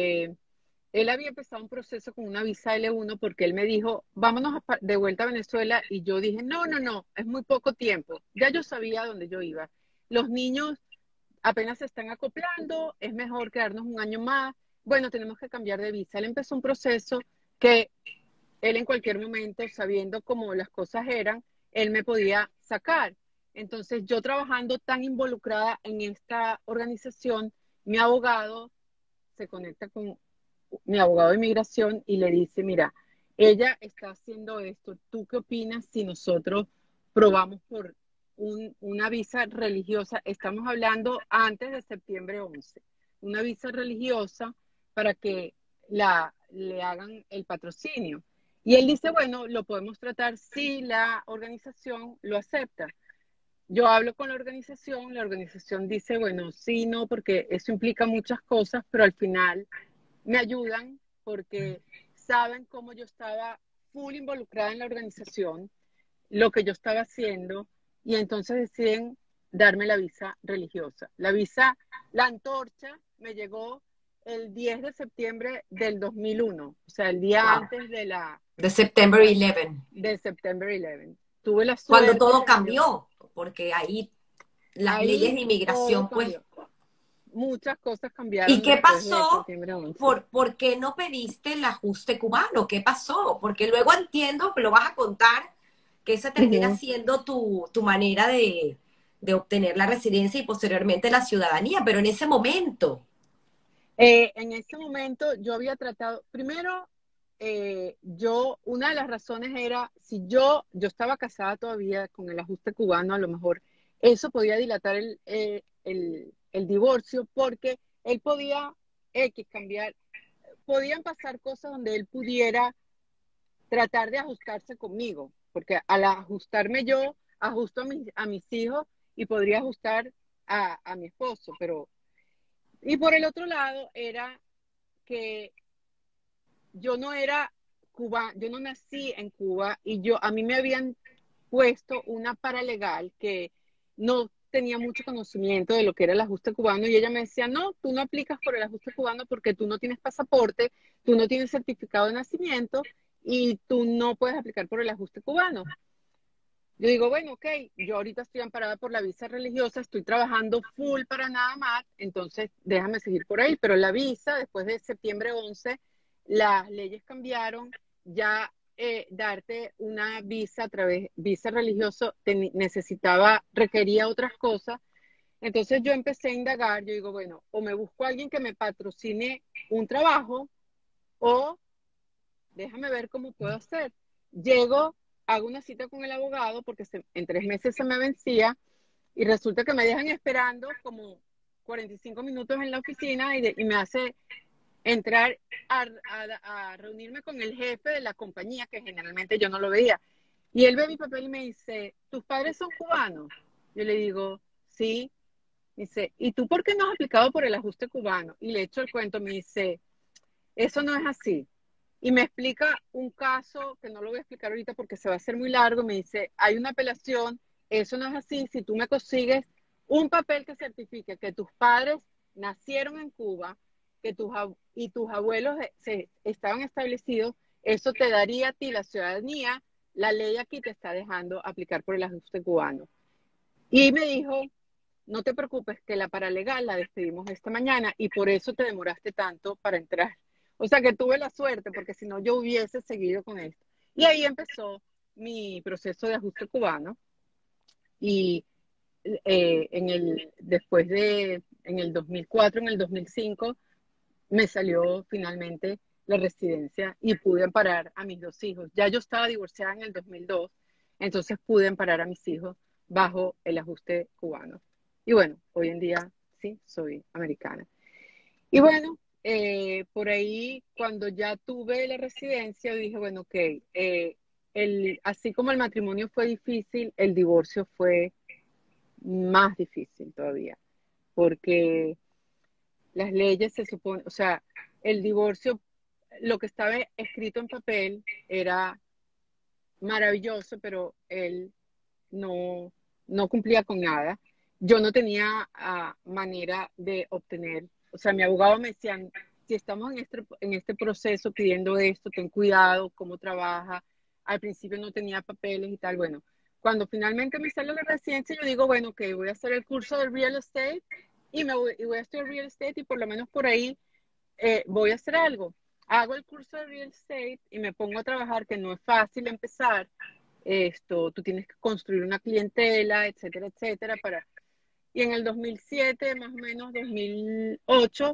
él había empezado un proceso con una visa L1 porque él me dijo, vámonos de vuelta a Venezuela. Y yo dije, no, no, no, es muy poco tiempo. Ya yo sabía dónde yo iba. Los niños apenas se están acoplando, es mejor quedarnos un año más. Bueno, tenemos que cambiar de visa. Él empezó un proceso que él en cualquier momento, sabiendo cómo las cosas eran, él me podía sacar. Entonces, yo trabajando tan involucrada en esta organización, mi abogado se conecta con mi abogado de inmigración y le dice, mira, ella está haciendo esto, ¿tú qué opinas si nosotros probamos por una visa religiosa? Estamos hablando antes de septiembre 11, una visa religiosa para que le hagan el patrocinio. Y él dice, bueno, lo podemos tratar si la organización lo acepta. Yo hablo con la organización dice, bueno, sí, no, porque eso implica muchas cosas, pero al final me ayudan porque saben cómo yo estaba full involucrada en la organización, lo que yo estaba haciendo, y entonces deciden darme la visa religiosa. La antorcha me llegó el 10 de septiembre del 2001, o sea, el día Wow. antes De September de, 11. de September 11. Tuve la Cuando suerte todo de que yo, cambió, porque ahí las leyes ahí de todo inmigración, pues. cambió. Muchas cosas ¿Y cambiaron qué después de pasó? septiembre 11. ¿Por qué no pediste el ajuste cubano? ¿Qué pasó? Porque luego entiendo que lo vas a contar, que esa termina Ujú. siendo tu manera de obtener la residencia y posteriormente la ciudadanía, pero en ese momento, En ese momento yo había tratado, primero, una de las razones era, si yo estaba casada todavía con el ajuste cubano, a lo mejor eso podía dilatar el divorcio porque él podía cambiar, podían pasar cosas donde él pudiera tratar de ajustarse conmigo, porque al ajustarme yo, ajusto a mis hijos y podría ajustar a mi esposo, pero... Y por el otro lado era que yo no era cubana, yo no nací en Cuba y a mí me habían puesto una paralegal que no tenía mucho conocimiento de lo que era el ajuste cubano y ella me decía, no, tú no aplicas por el ajuste cubano porque tú no tienes pasaporte, tú no tienes certificado de nacimiento y tú no puedes aplicar por el ajuste cubano. Yo digo, bueno, ok, yo ahorita estoy amparada por la visa religiosa, estoy trabajando full para nada más, entonces déjame seguir por ahí. Pero la visa, después de septiembre 11, las leyes cambiaron, ya darte una visa a través, visa religioso, requería otras cosas. Entonces yo empecé a indagar, yo digo, bueno, o me busco a alguien que me patrocine un trabajo, o déjame ver cómo puedo hacer. Llego, hago una cita con el abogado porque en 3 meses se me vencía y resulta que me dejan esperando como 45 minutos en la oficina y me hace entrar a reunirme con el jefe de la compañía, que generalmente yo no lo veía. Y él ve mi papel y me dice, ¿tus padres son cubanos? Yo le digo, sí. Me dice, ¿y tú por qué no has aplicado por el ajuste cubano? Y le echo el cuento, me dice, eso no es así. Y me explica un caso que no lo voy a explicar ahorita porque se va a hacer muy largo. Me dice, hay una apelación, eso no es así. Si tú me consigues un papel que certifique que tus padres nacieron en Cuba, y tus abuelos estaban establecidos, eso te daría a ti la ciudadanía. La ley aquí te está dejando aplicar por el ajuste cubano. Y me dijo, no te preocupes, que la paralegal la despedimos esta mañana y por eso te demoraste tanto para entrar. O sea que tuve la suerte, porque si no yo hubiese seguido con esto. Y ahí empezó mi proceso de ajuste cubano y en el 2004, en el 2005, me salió finalmente la residencia y pude amparar a mis 2 hijos. Ya yo estaba divorciada en el 2002, entonces pude amparar a mis hijos bajo el ajuste cubano. Y bueno, hoy en día sí, soy americana. Y bueno, por ahí cuando ya tuve la residencia, dije, bueno, ok, así como el matrimonio fue difícil, el divorcio fue más difícil todavía, porque las leyes se supone, o sea, el divorcio, lo que estaba escrito en papel era maravilloso, pero él no, no cumplía con nada. Yo no tenía manera de obtener, o sea, mi abogado me decía, si estamos en este proceso pidiendo esto, ten cuidado, cómo trabaja. Al principio no tenía papeles y tal. Bueno, cuando finalmente me sale la residencia, yo digo, bueno, que voy a hacer el curso de real estate y voy a estudiar real estate y por lo menos por ahí voy a hacer algo. Hago el curso de real estate y me pongo a trabajar, que no es fácil empezar. Tú tienes que construir una clientela, etcétera, etcétera, y en el 2007, más o menos 2008,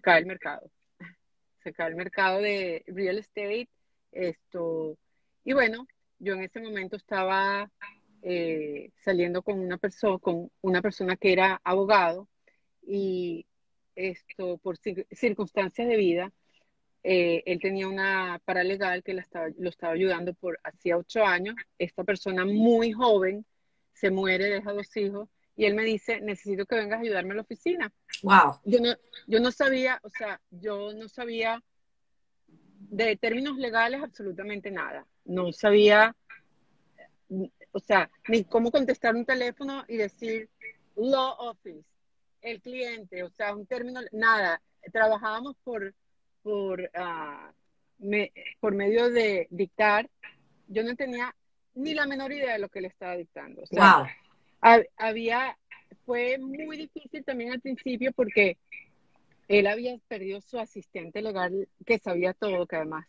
se cae el mercado de real estate, esto, y bueno, yo en ese momento estaba saliendo con una persona que era abogado, y por circunstancias de vida, él tenía una paralegal que lo estaba ayudando por hacía 8 años. Esta persona muy joven se muere, deja 2 hijos, y él me dice, necesito que vengas a ayudarme a la oficina. wow. Yo no, yo no sabía, o sea, yo no sabía de términos legales absolutamente nada. No sabía, o sea, ni cómo contestar un teléfono y decir law office, el cliente, o sea, un término, nada. trabajábamos por, ah, por medio de dictar. Yo no tenía ni la menor idea de lo que le estaba dictando. O sea, Wow, había, fue muy difícil también al principio porque él había perdido su asistente legal que sabía todo, que además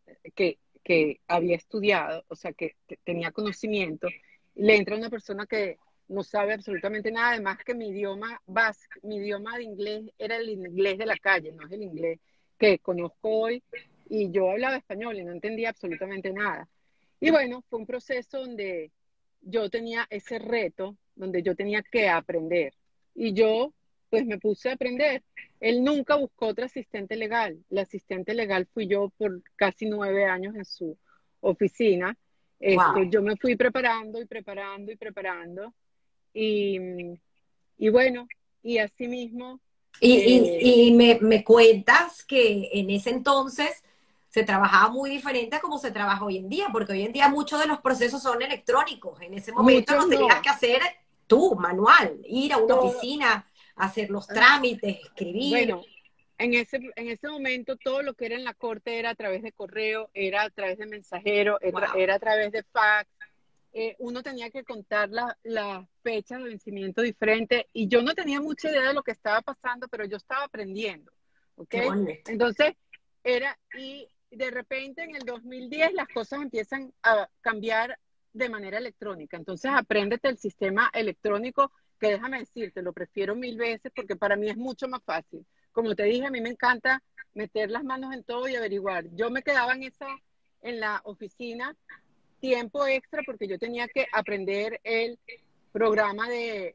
que había estudiado, o sea, que tenía conocimiento. Le entra una persona que no sabe absolutamente nada, además que mi idioma básico, mi idioma de inglés era el inglés de la calle, no es el inglés que conozco hoy, y yo hablaba español y no entendía absolutamente nada. Y bueno, fue un proceso donde yo tenía ese reto, donde yo tenía que aprender. Y yo, pues me puse a aprender. Él nunca buscó otra asistente legal. La asistente legal fui yo por casi 9 años en su oficina. wow. Yo me fui preparando y preparando y preparando. Y, y bueno, y así mismo, Y me cuentas que en ese entonces se trabajaba muy diferente a como se trabaja hoy en día, porque hoy en día muchos de los procesos son electrónicos. En ese momento muchos lo tenías no. que hacer tú, manual, ir a una Todo, oficina, hacer los trámites, escribir. bueno, en ese momento todo lo que era en la corte era a través de correo, era a través de mensajero, Wow, era a través de fax. Uno tenía que contar las fechas de vencimiento diferente y yo no tenía mucha idea de lo que estaba pasando, pero yo estaba aprendiendo, ¿ok? qué bonito. Entonces, y de repente en el 2010 las cosas empiezan a cambiar de manera electrónica. Entonces, apréndete el sistema electrónico, que déjame decirte, lo prefiero 1000 veces porque para mí es mucho más fácil. Como te dije, a mí me encanta meter las manos en todo y averiguar. Yo me quedaba en la oficina tiempo extra porque yo tenía que aprender el programa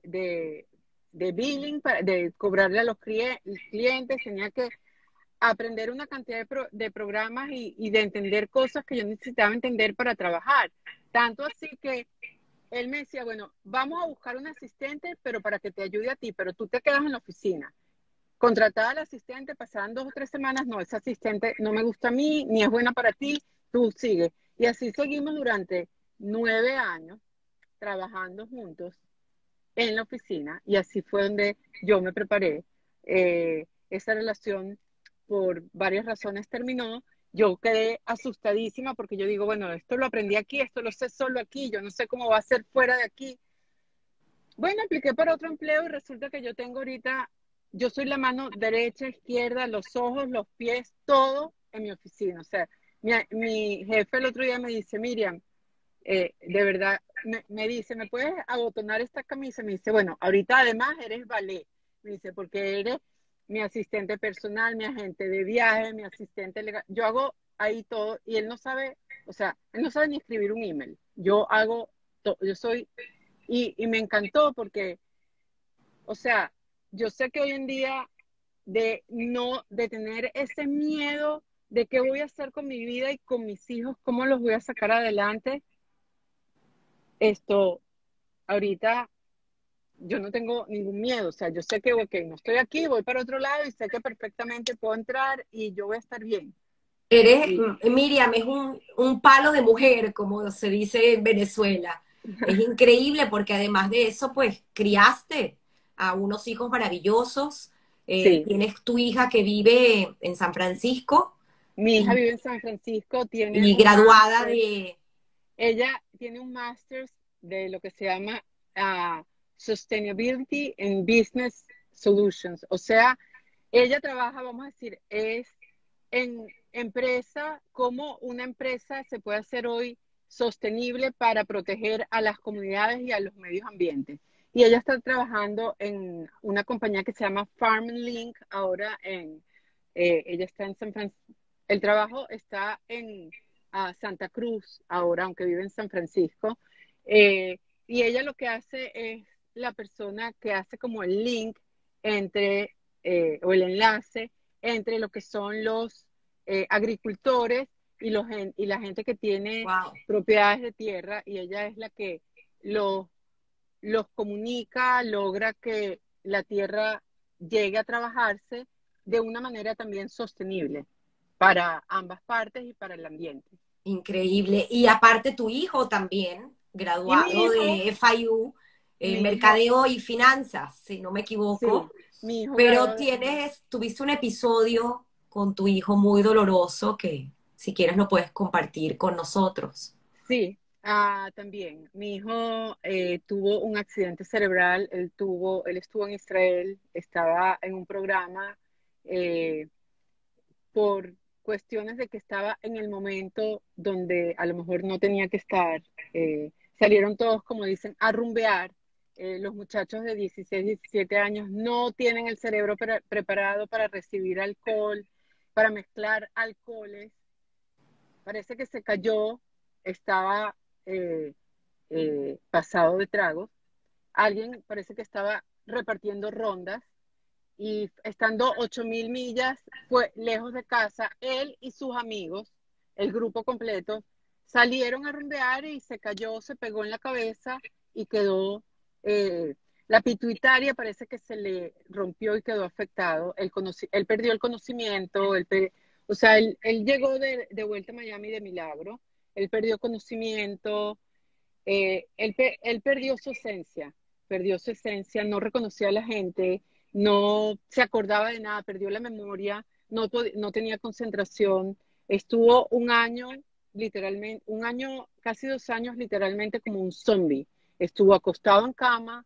de billing, de cobrarle a los clientes, tenía que aprender una cantidad de programas y de entender cosas que yo necesitaba entender para trabajar. Tanto así que él me decía, bueno, vamos a buscar un asistente, pero para que te ayude a ti, pero tú te quedas en la oficina. Contrataba al asistente, pasaban 2 o 3 semanas, no, ese asistente no me gusta a mí, ni es buena para ti, tú sigue. Y así seguimos durante 9 años trabajando juntos en la oficina y así fue donde yo me preparé. Esa relación por varias razones terminó. Yo quedé asustadísima porque yo digo, bueno, esto lo aprendí aquí, esto lo sé solo aquí, yo no sé cómo va a ser fuera de aquí. Bueno, apliqué para otro empleo y resulta que yo tengo ahorita, yo soy la mano derecha, izquierda, los ojos, los pies, todo en mi oficina. O sea, mi jefe el otro día me dice, Miriam, de verdad, me dice, ¿me puedes abotonar esta camisa? Me dice, bueno, ahorita además eres ballet. Me dice, porque eres mi asistente personal, mi agente de viaje, mi asistente legal. Yo hago ahí todo y él no sabe, o sea, él no sabe ni escribir un email. Yo hago, yo soy, y me encantó porque, o sea, yo sé que hoy en día de tener ese miedo de qué voy a hacer con mi vida y con mis hijos, cómo los voy a sacar adelante, esto, ahorita yo no tengo ningún miedo, o sea, yo sé que, ok, no estoy aquí, voy para otro lado y sé que perfectamente puedo entrar y yo voy a estar bien. Eres, Y Miriam, es un palo de mujer, como se dice en Venezuela. Es increíble porque además de eso, pues criaste a unos hijos maravillosos. sí, Tienes tu hija que vive en San Francisco mi hija y, vive en San Francisco, tiene y un graduada máster, de, ella tiene un máster de lo que se llama Sustainability and Business Solutions, o sea, ella trabaja, vamos a decir, es en empresa, cómo una empresa se puede hacer hoy sostenible para proteger a las comunidades y a los medios ambientes. Y ella está trabajando en una compañía que se llama Farm Link, ahora ella está en San Francisco. El trabajo está en Santa Cruz, ahora, aunque vive en San Francisco. Y ella lo que hace es la persona que hace como el link entre, o el enlace entre lo que son los agricultores y la gente que tiene wow, propiedades de tierra y ella es la que los, los comunica, logra que la tierra llegue a trabajarse de una manera también sostenible para ambas partes y para el ambiente. increíble. Y aparte tu hijo también, Y mi graduado hijo, de FIU, Mi hijo, mercadeo y finanzas, si no me sí, equivoco, mi hijo pero graduado. tuviste un episodio con tu hijo muy doloroso que si quieres lo puedes compartir con nosotros. Sí, también. Mi hijo tuvo un accidente cerebral, él estuvo en Israel, estaba en un programa eh, por cuestiones de que estaba en el momento donde a lo mejor no tenía que estar. Salieron todos, como dicen, a rumbear. Los muchachos de 16, 17 años no tienen el cerebro preparado para recibir alcohol, para mezclar alcoholes. Parece que se cayó, estaba eh, pasado de tragos. Alguien parece que estaba repartiendo rondas y estando 8.000 millas fue lejos de casa, él y sus amigos, el grupo completo, salieron a rumbear y se cayó, se pegó en la cabeza y quedó, eh, la pituitaria parece que se le rompió y quedó afectado. Él perdió el conocimiento, o sea, él llegó de vuelta a Miami de milagro, él perdió conocimiento, él perdió su esencia, no reconocía a la gente, no se acordaba de nada, perdió la memoria, no tenía concentración, estuvo un año, literalmente, un año, casi 2 años, literalmente como un zombie. Estuvo acostado en cama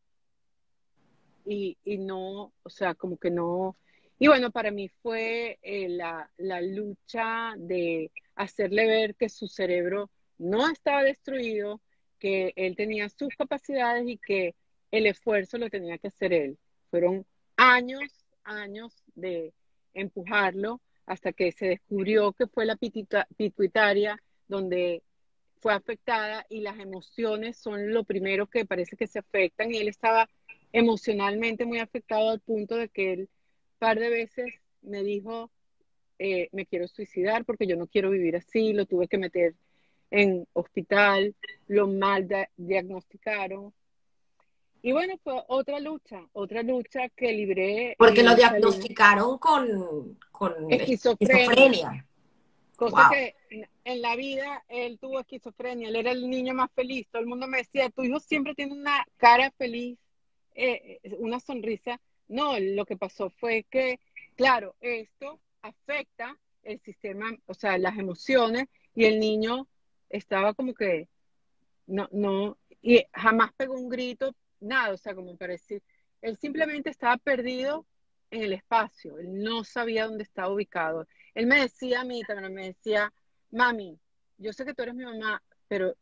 y no, o sea, como que no. Y bueno, para mí fue la lucha de hacerle ver que su cerebro no estaba destruido, que él tenía sus capacidades y que el esfuerzo lo tenía que hacer él. Fueron años, años de empujarlo hasta que se descubrió que fue la pituitaria donde fue afectada y las emociones son lo primero que parece que se afectan y él estaba emocionalmente muy afectado al punto de que él un par de veces me dijo, me quiero suicidar porque yo no quiero vivir así, lo tuve que meter en hospital, lo mal diagnosticaron. Y bueno, fue otra lucha que libré Porque lo y salí. diagnosticaron con Esquizofrenia, esquizofrenia. cosa Wow. que en la vida él tuvo esquizofrenia, él era el niño más feliz, todo el mundo me decía, tu hijo siempre tiene una cara feliz, una sonrisa. No, lo que pasó fue que, claro, esto afecta el sistema, o sea, las emociones, y el niño estaba como que, no, no, y jamás pegó un grito, nada, o sea, como parecía, él simplemente estaba perdido en el espacio, él no sabía dónde estaba ubicado. Él me decía a mí también, me decía, mami, yo sé que tú eres mi mamá, pero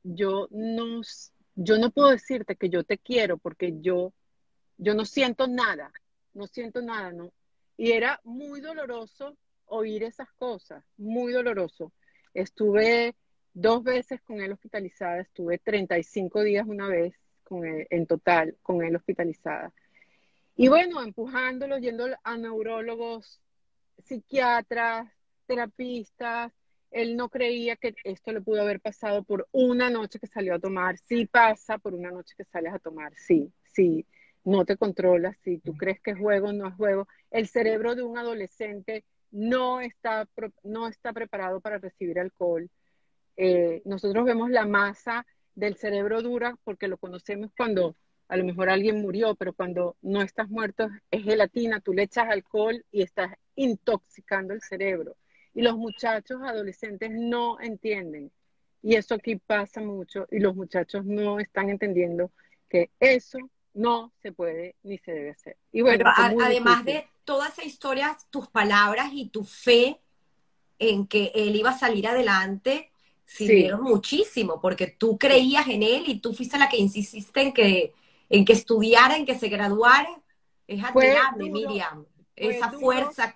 yo no puedo decirte que yo te quiero porque yo no siento nada, no siento nada, ¿no? Y era muy doloroso oír esas cosas, muy doloroso. Estuve 2 veces con él hospitalizada, estuve 35 días una vez con él, en total con él hospitalizada. Y bueno, empujándolo, yendo a neurólogos, psiquiatras, terapistas. Él no creía que esto le pudo haber pasado por una noche que salió a tomar. Sí pasa por una noche que sales a tomar, sí, sí. No te controlas, si tú crees que es juego, no es juego. El cerebro de un adolescente no está preparado para recibir alcohol. Nosotros vemos la masa del cerebro dura porque lo conocemos cuando a lo mejor alguien murió, pero cuando no estás muerto es gelatina, tú le echas alcohol y estás intoxicando el cerebro. Y los muchachos adolescentes no entienden. Y eso aquí pasa mucho y los muchachos no están entendiendo que eso no se puede ni se debe hacer. Y Pero bueno, fue muy además difícil. de toda esa historia, tus palabras y tu fe en que él iba a salir adelante Sí, sirvieron muchísimo, porque tú sí. creías en él y tú fuiste la que insististe en que estudiara, en que se graduara. Es Fue admirable, duro, Miriam, fue esa duro. fuerza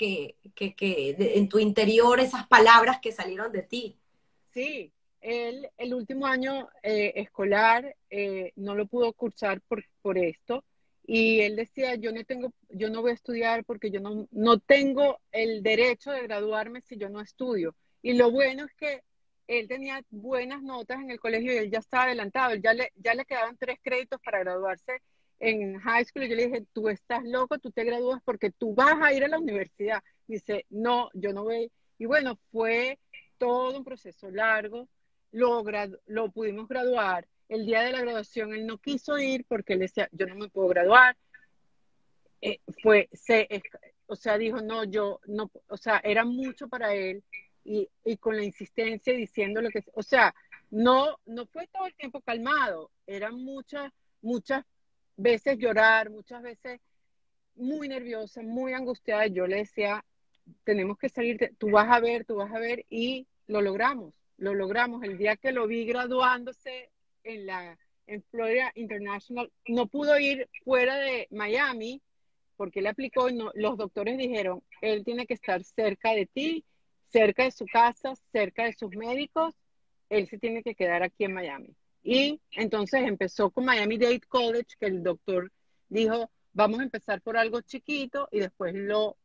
en tu interior, esas palabras que salieron de ti. Sí, él el último año escolar no lo pudo cursar por esto y él decía, yo no voy a estudiar porque yo no tengo el derecho de graduarme si yo no estudio. Y lo bueno es que él tenía buenas notas en el colegio y él ya estaba adelantado, ya le quedaban 3 créditos para graduarse en high school y yo le dije, tú estás loco, tú te gradúas porque tú vas a ir a la universidad. Dice, no, yo no voy. Y bueno, fue todo un proceso largo, lo pudimos graduar el día de la graduación él no quiso ir porque él decía, yo no me puedo graduar. eh, fue, se, es- o sea, dijo, no, yo no, o sea, era mucho para él y con la insistencia y diciendo lo que, o sea, no fue todo el tiempo calmado, eran muchas veces llorar, muchas veces muy nerviosa, muy angustiada. Yo le decía, tenemos que salir, tú vas a ver, y lo logramos, lo logramos. El día que lo vi graduándose en en Florida International, no pudo ir fuera de Miami porque él aplicó y los doctores dijeron, él tiene que estar cerca de ti, cerca de su casa, cerca de sus médicos, él se tiene que quedar aquí en Miami. Y entonces empezó con Miami-Dade College, que el doctor dijo, vamos a empezar por algo chiquito y después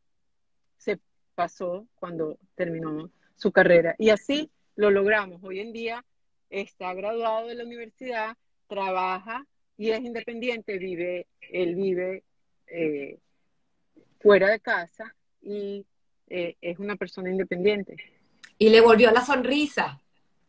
se pasó cuando terminó su carrera. Y así lo logramos. Hoy en día está graduado de la universidad, trabaja y es independiente, él vive eh, fuera de casa y es una persona independiente. Y le volvió la sonrisa.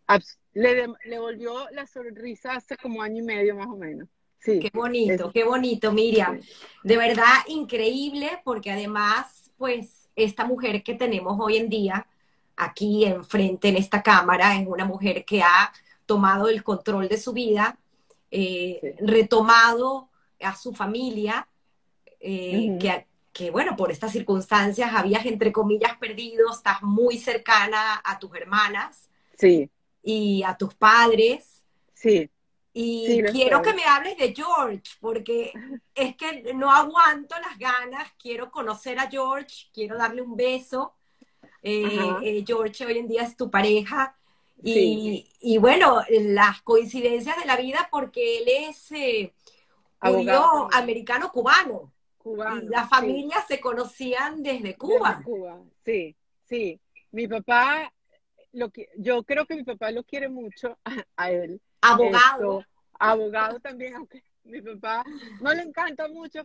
Le volvió la sonrisa hace como año y medio más o menos. Sí, es, Qué bonito, Miriam. sí. De verdad, increíble, porque además, pues, esta mujer que tenemos hoy en día, aquí enfrente en esta cámara, es una mujer que ha tomado el control de su vida, Sí. retomado a su familia, Ujú. que, bueno, por estas circunstancias habías, entre comillas, perdido, estás muy cercana a tus hermanas Sí, y a tus padres. sí, sí Y lo quiero que estoy. me hables de George, porque es que no aguanto las ganas, quiero conocer a George, quiero darle un beso. Ajá, George hoy en día es tu pareja. sí, Y bueno, las coincidencias de la vida, porque él es abogado judío también, americano cubano y cubano, las sí, familias se conocían desde desde Cuba. Cuba, sí, sí. Mi papá, yo creo que mi papá lo quiere mucho a él. Abogado. Esto, abogado también, aunque mi papá no le encanta mucho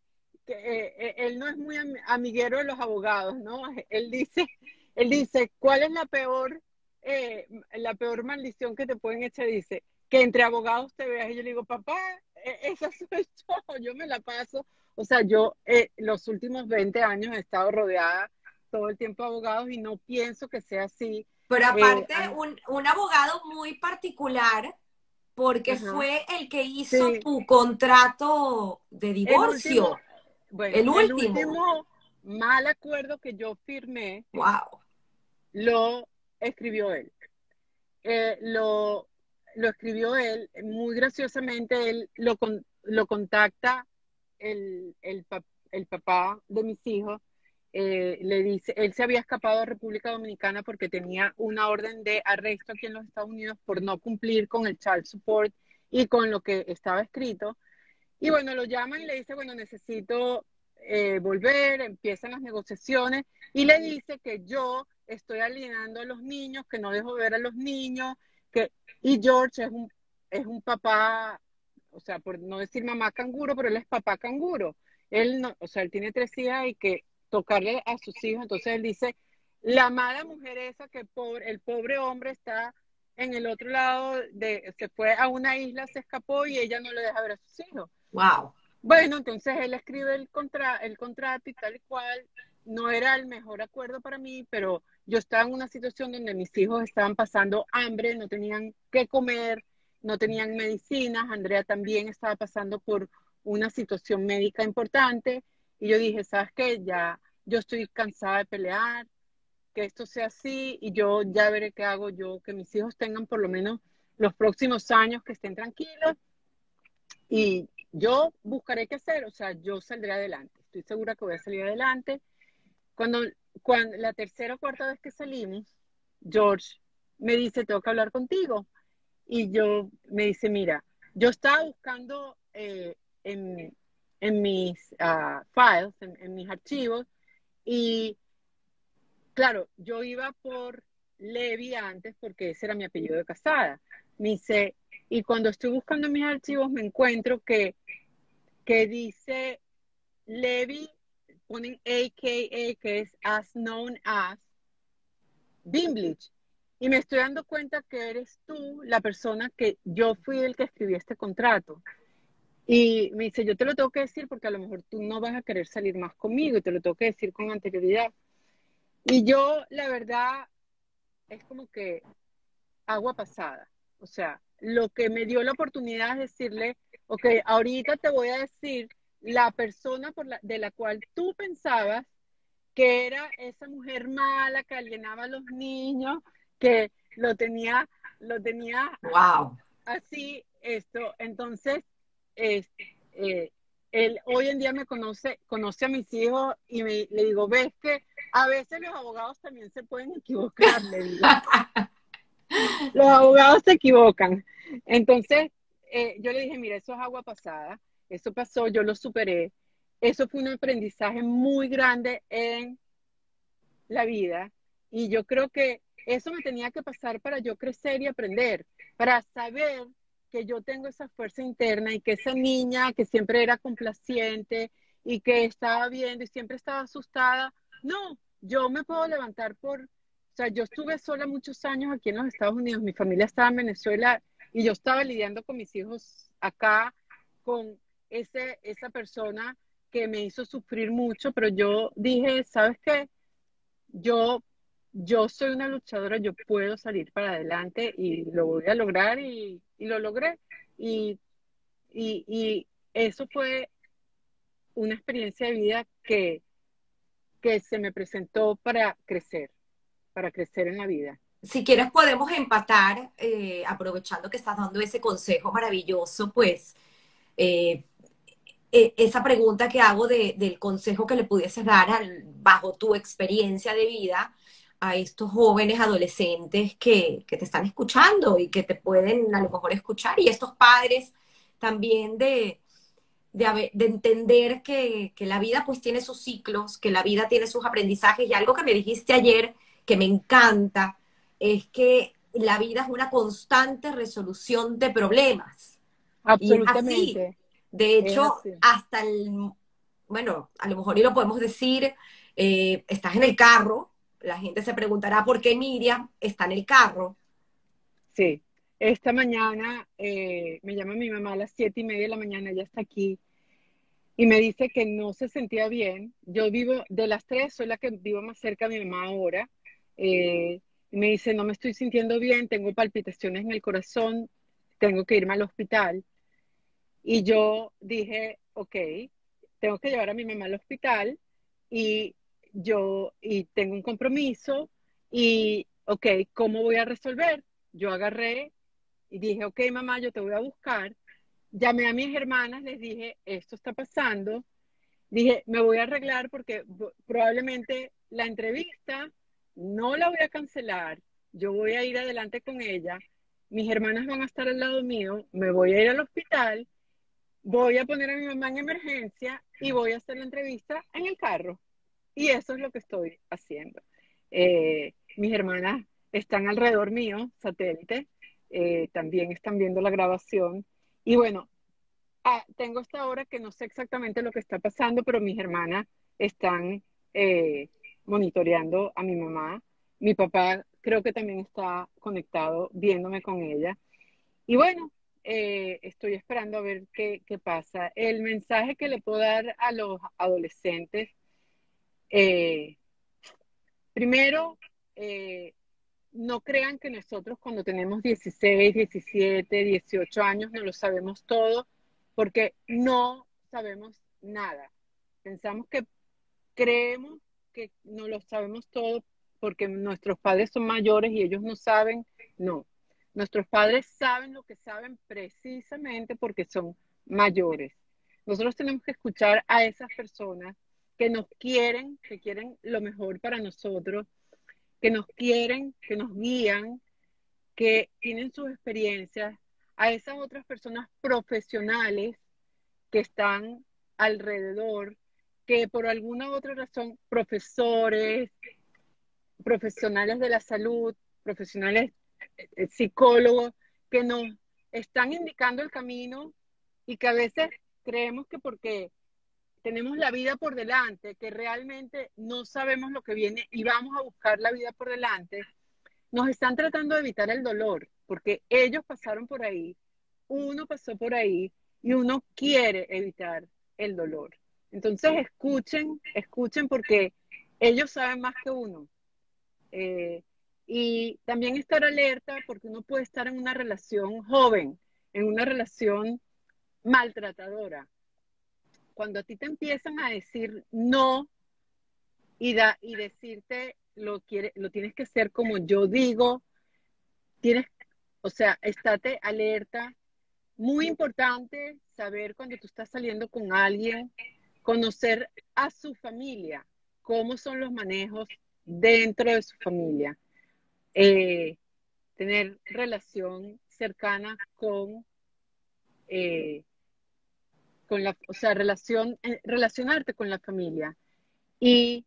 él no es muy amiguero de los abogados, ¿no? Él dice, ¿cuál es la peor maldición que te pueden echar? Dice, que entre abogados te veas. Y yo le digo, papá, esa soy yo me la paso. O sea, yo los últimos 20 años he estado rodeada todo el tiempo de abogados y no pienso que sea así. Pero Eh, aparte, a- un abogado muy particular porque ajá, fue el que hizo sí, tu contrato de el último, divorcio, bueno, el el último. último mal acuerdo que yo firmé Wow. lo escribió él. Eh, lo, lo escribió él, muy graciosamente, lo contacta el papá de mis hijos, le dice, él se había escapado a República Dominicana porque tenía una orden de arresto aquí en los Estados Unidos por no cumplir con el child support y con lo que estaba escrito. Y bueno, lo llaman y le dice, bueno, necesito volver, empiezan las negociaciones y le dice que yo estoy alienando a los niños, que no dejo ver a los niños, que, y George es un papá, o sea, por no decir mamá canguro, pero él es papá canguro. Él no, o sea, él tiene 3 hijas y que tocarle a sus hijos, entonces él dice, la mala mujer esa que el pobre hombre está en el otro lado se fue a una isla, se escapó y ella no le deja ver a sus hijos. Wow. Bueno, entonces él escribe el contrato y tal y cual. No era el mejor acuerdo para mí, pero yo estaba en una situación donde mis hijos estaban pasando hambre, no tenían qué comer, no tenían medicinas. Andrea también estaba pasando por una situación médica importante. Y yo dije, ¿sabes qué? Ya yo estoy cansada de pelear, que esto sea así y yo ya veré qué hago yo, que mis hijos tengan por lo menos los próximos años que estén tranquilos y yo buscaré qué hacer, o sea, yo saldré adelante. Estoy segura que voy a salir adelante. Cuando, cuando la tercera o cuarta vez que salimos, George me dice, tengo que hablar contigo. Y yo me dice, mira, yo estaba buscando en mis files, en mis archivos, y claro, yo iba por Levi antes porque ese era mi apellido de casada. Me dice, y cuando estoy buscando en mis archivos me encuentro que dice Levi, ponen AKA, que es as known as Bimblich. y me estoy dando cuenta que eres tú la persona que yo fui el que escribió este contrato. Y me dice, yo te lo tengo que decir porque a lo mejor tú no vas a querer salir más conmigo y te lo tengo que decir con anterioridad. Y yo, la verdad, es como que agua pasada. O sea, lo que me dio la oportunidad es decirle, ok, ahorita te voy a decir la persona de la cual tú pensabas que era esa mujer mala que alienaba a los niños, que lo tenía Wow. así, esto. Entonces, es, eh, él hoy en día me conoce a mis hijos y le digo, ves que a veces los abogados también se pueden equivocar, le digo. Los abogados se equivocan. Entonces, yo le dije, mira, eso es agua pasada, eso pasó, yo lo superé. Eso fue un aprendizaje muy grande en la vida y yo creo que eso me tenía que pasar para yo crecer y aprender, para saber que yo tengo esa fuerza interna y que esa niña que siempre era complaciente y que estaba viendo y siempre estaba asustada, no, yo me puedo levantar o sea, yo estuve sola muchos años aquí en los Estados Unidos, mi familia estaba en Venezuela y yo estaba lidiando con mis hijos acá, con esa persona que me hizo sufrir mucho, pero yo dije, ¿sabes qué? Yo, yo soy una luchadora, yo puedo salir para adelante y lo voy a lograr y lo logré. Y, y eso fue una experiencia de vida que se me presentó para crecer en la vida. Si quieres podemos empatar, aprovechando que estás dando ese consejo maravilloso, pues eh, esa pregunta que hago del consejo que le pudieses dar bajo tu experiencia de vida a estos jóvenes adolescentes que te están escuchando y que te pueden a lo mejor escuchar, y estos padres también de entender que la vida pues tiene sus ciclos, que la vida tiene sus aprendizajes, y algo que me dijiste ayer que me encanta es que la vida es una constante resolución de problemas. Y es así. Absolutamente, De es hecho, así. hasta bueno, a lo mejor y lo podemos decir, estás en el carro, la gente se preguntará por qué Miriam está en el carro. Sí. Esta mañana me llama mi mamá a las 7:30 de la mañana, ella está aquí y me dice que no se sentía bien. Yo vivo, de las tres, soy la que vivo más cerca de mi mamá ahora. Y me dice, no me estoy sintiendo bien, tengo palpitaciones en el corazón, tengo que irme al hospital. Y yo dije, ok, tengo que llevar a mi mamá al hospital y y tengo un compromiso y, ok, ¿cómo voy a resolver? Yo agarré y dije, ok, mamá, yo te voy a buscar. Llamé a mis hermanas, les dije, esto está pasando. Dije, me voy a arreglar porque probablemente la entrevista no la voy a cancelar. Yo voy a ir adelante con ella. Mis hermanas van a estar al lado mío. Me voy a ir al hospital. Voy a poner a mi mamá en emergencia y voy a hacer la entrevista en el carro. Y eso es lo que estoy haciendo. Mis hermanas están alrededor mío, satélite. También están viendo la grabación. Y bueno, tengo esta hora que no sé exactamente lo que está pasando, pero mis hermanas están monitoreando a mi mamá. Mi papá creo que también está conectado viéndome con ella. Y bueno, estoy esperando a ver qué pasa. El mensaje que le puedo dar a los adolescentes, eh, primero, eh, no crean que nosotros cuando tenemos 16, 17, 18 años no lo sabemos todo, porque no sabemos nada. Pensamos que creemos que no lo sabemos todo porque nuestros padres son mayores y ellos no saben. No, nuestros padres saben lo que saben precisamente porque son mayores. Nosotros tenemos que escuchar a esas personas que quieren lo mejor para nosotros, que nos quieren, que nos guían, que tienen sus experiencias, a esas otras personas profesionales que están alrededor, que por alguna otra razón, profesores, profesionales de la salud, profesionales psicólogos, que nos están indicando el camino y que a veces creemos que porque tenemos la vida por delante, que realmente no sabemos lo que viene y vamos a buscar la vida por delante, nos están tratando de evitar el dolor, porque ellos pasaron por ahí, uno pasó por ahí y uno quiere evitar el dolor. Entonces escuchen, escuchen porque ellos saben más que uno. Eh, y también estar alerta porque uno puede estar en una relación joven, en una relación maltratadora. Cuando a ti te empiezan a decir no y decirte lo tienes que hacer como yo digo, tienes, o sea, estate alerta. Muy importante saber cuando tú estás saliendo con alguien, conocer a su familia, cómo son los manejos dentro de su familia. Eh, Tener relación cercana eh, o sea, relacionarte con la familia. Y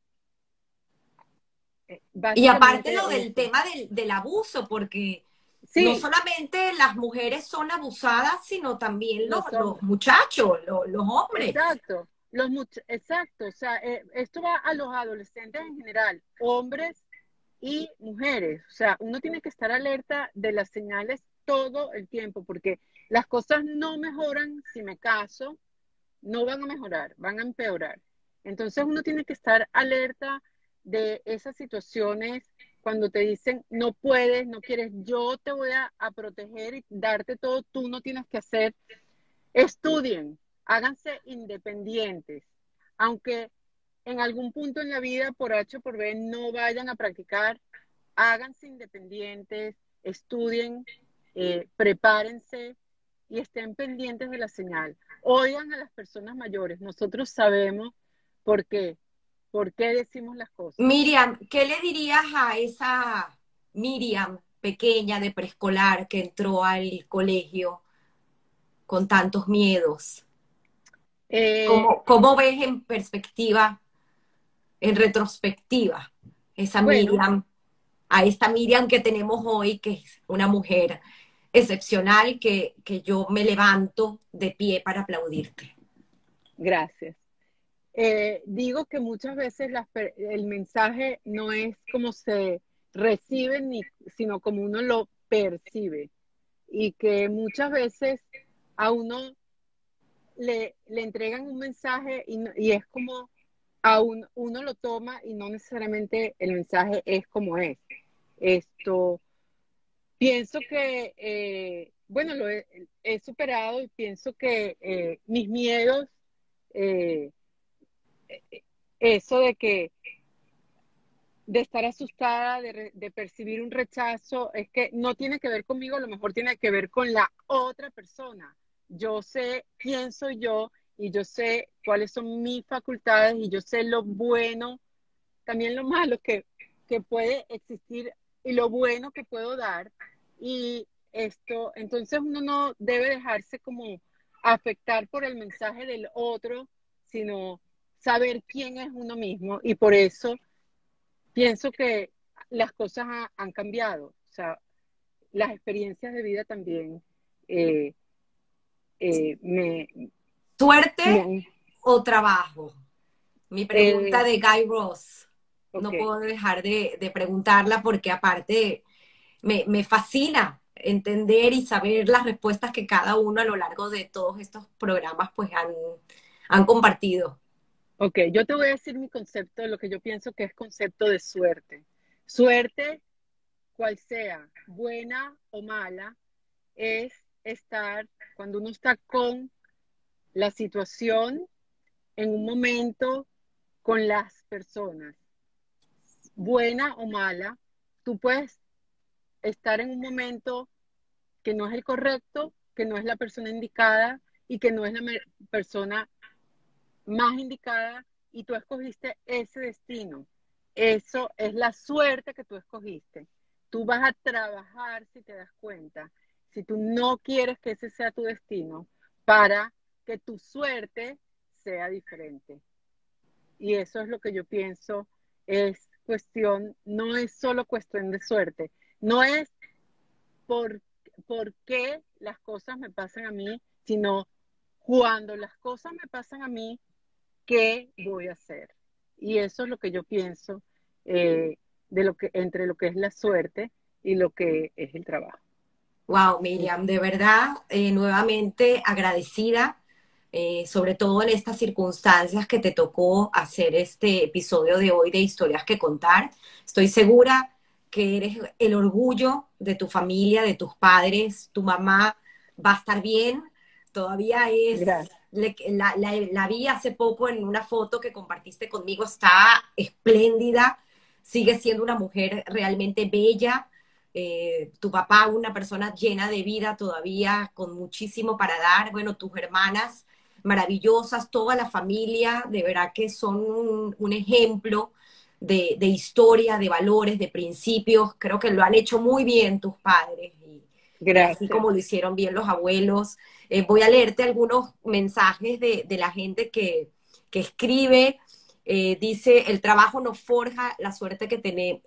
Y aparte lo básicamente del eso. tema del abuso, porque no Sí, solamente las mujeres son abusadas, sino también los los hombres. muchachos, los hombres. Exacto. Exacto. O sea, esto va a los adolescentes en general, hombres y mujeres. O sea, uno tiene que estar alerta de las señales todo el tiempo, porque las cosas no mejoran si me caso, no van a mejorar, van a empeorar. Entonces uno tiene que estar alerta de esas situaciones cuando te dicen no puedes, no quieres, yo te voy a proteger y darte todo, tú no tienes que hacer. Estudien, háganse independientes, aunque en algún punto en la vida por H o por B no vayan a practicar, háganse independientes, estudien, prepárense y estén pendientes de la señal. Oigan a las personas mayores, nosotros sabemos por qué, por qué decimos las cosas. Miriam, ¿qué le dirías a esa Miriam pequeña de preescolar que entró al colegio con tantos miedos? Eh, Cómo ves en perspectiva, en retrospectiva, esa bueno, Miriam, a esta Miriam que tenemos hoy, que es una mujer excepcional, que yo me levanto de pie para aplaudirte? gracias. Digo que muchas veces el mensaje no es como se recibe, sino como uno lo percibe. Y que muchas veces a uno le entregan un mensaje y es como uno lo toma y no necesariamente el mensaje es como es. Esto, pienso que, bueno, he superado y pienso que mis miedos, eh, eso de estar asustada, de percibir un rechazo, es que no tiene que ver conmigo, a lo mejor tiene que ver con la otra persona. Yo sé quién soy yo y yo sé cuáles son mis facultades y yo sé lo bueno, también lo malo que puede existir y lo bueno que puedo dar. Y esto, entonces uno no debe dejarse como afectar por el mensaje del otro, sino saber quién es uno mismo y por eso pienso que las cosas han cambiado, o sea, las experiencias de vida también eh, eh, me, ¿Suerte me han... o trabajo? Mi pregunta eh, de Guy Ross. ok, No puedo dejar de preguntarla porque aparte me fascina entender y saber las respuestas que cada uno a lo largo de todos estos programas pues han compartido. ok, yo te voy a decir mi concepto, lo que yo pienso que es concepto de suerte. Suerte, cual sea, buena o mala, es estar, cuando uno está con la situación, en un momento, con las personas, buena o mala, tú puedes estar en un momento que no es el correcto, que no es la persona indicada y que no es la persona más indicada y tú escogiste ese destino. Eso es la suerte que tú escogiste. Tú vas a trabajar, si te das cuenta, si tú no quieres que ese sea tu destino, para que tu suerte sea diferente. Y eso es lo que yo pienso, es cuestión, no es solo cuestión de suerte, no es por, por qué las cosas me pasan a mí, sino cuando las cosas me pasan a mí, ¿qué voy a hacer? Y eso es lo que yo pienso de entre lo que es la suerte y lo que es el trabajo. Wow, Miriam, de verdad, nuevamente agradecida, sobre todo en estas circunstancias que te tocó hacer este episodio de hoy de Historias que Contar. Estoy segura que eres el orgullo de tu familia, de tus padres, tu mamá va a estar bien, todavía es, Gracias. la vi hace poco en una foto que compartiste conmigo, está espléndida, sigue siendo una mujer realmente bella, tu papá, una persona llena de vida todavía, con muchísimo para dar, bueno, tus hermanas maravillosas, toda la familia, de verdad que son un ejemplo de historia, de valores, de principios, creo que lo han hecho muy bien tus padres y así Gracias. como lo hicieron bien los abuelos. Voy a leerte algunos mensajes de la gente que escribe. Dice, el trabajo nos forja la suerte que tenemos,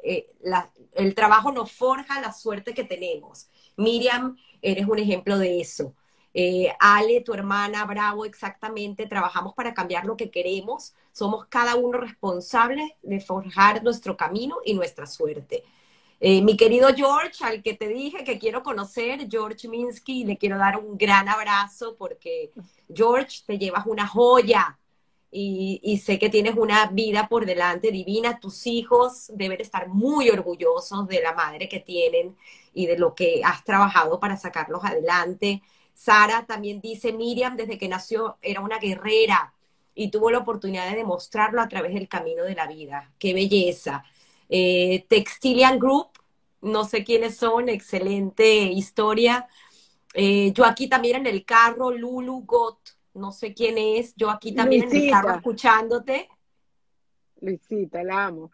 el trabajo nos forja la suerte que tenemos. Miriam, eres un ejemplo de eso. Ale, tu hermana, bravo, exactamente, trabajamos para cambiar lo que queremos, somos cada uno responsables de forjar nuestro camino y nuestra suerte. Mi querido George, al que te dije que quiero conocer, George Minsky, le quiero dar un gran abrazo porque George, te llevas una joya y sé que tienes una vida por delante divina. Tus hijos deben estar muy orgullosos de la madre que tienen y de lo que has trabajado para sacarlos adelante. Sara también dice, Miriam desde que nació era una guerrera y tuvo la oportunidad de demostrarlo a través del camino de la vida. ¡Qué belleza! Textilian Group, no sé quiénes son, excelente historia. Yo aquí también en el carro, Lulu Got, no sé quién es, yo aquí también en el carro Luisita, escuchándote, Luisita, la amo.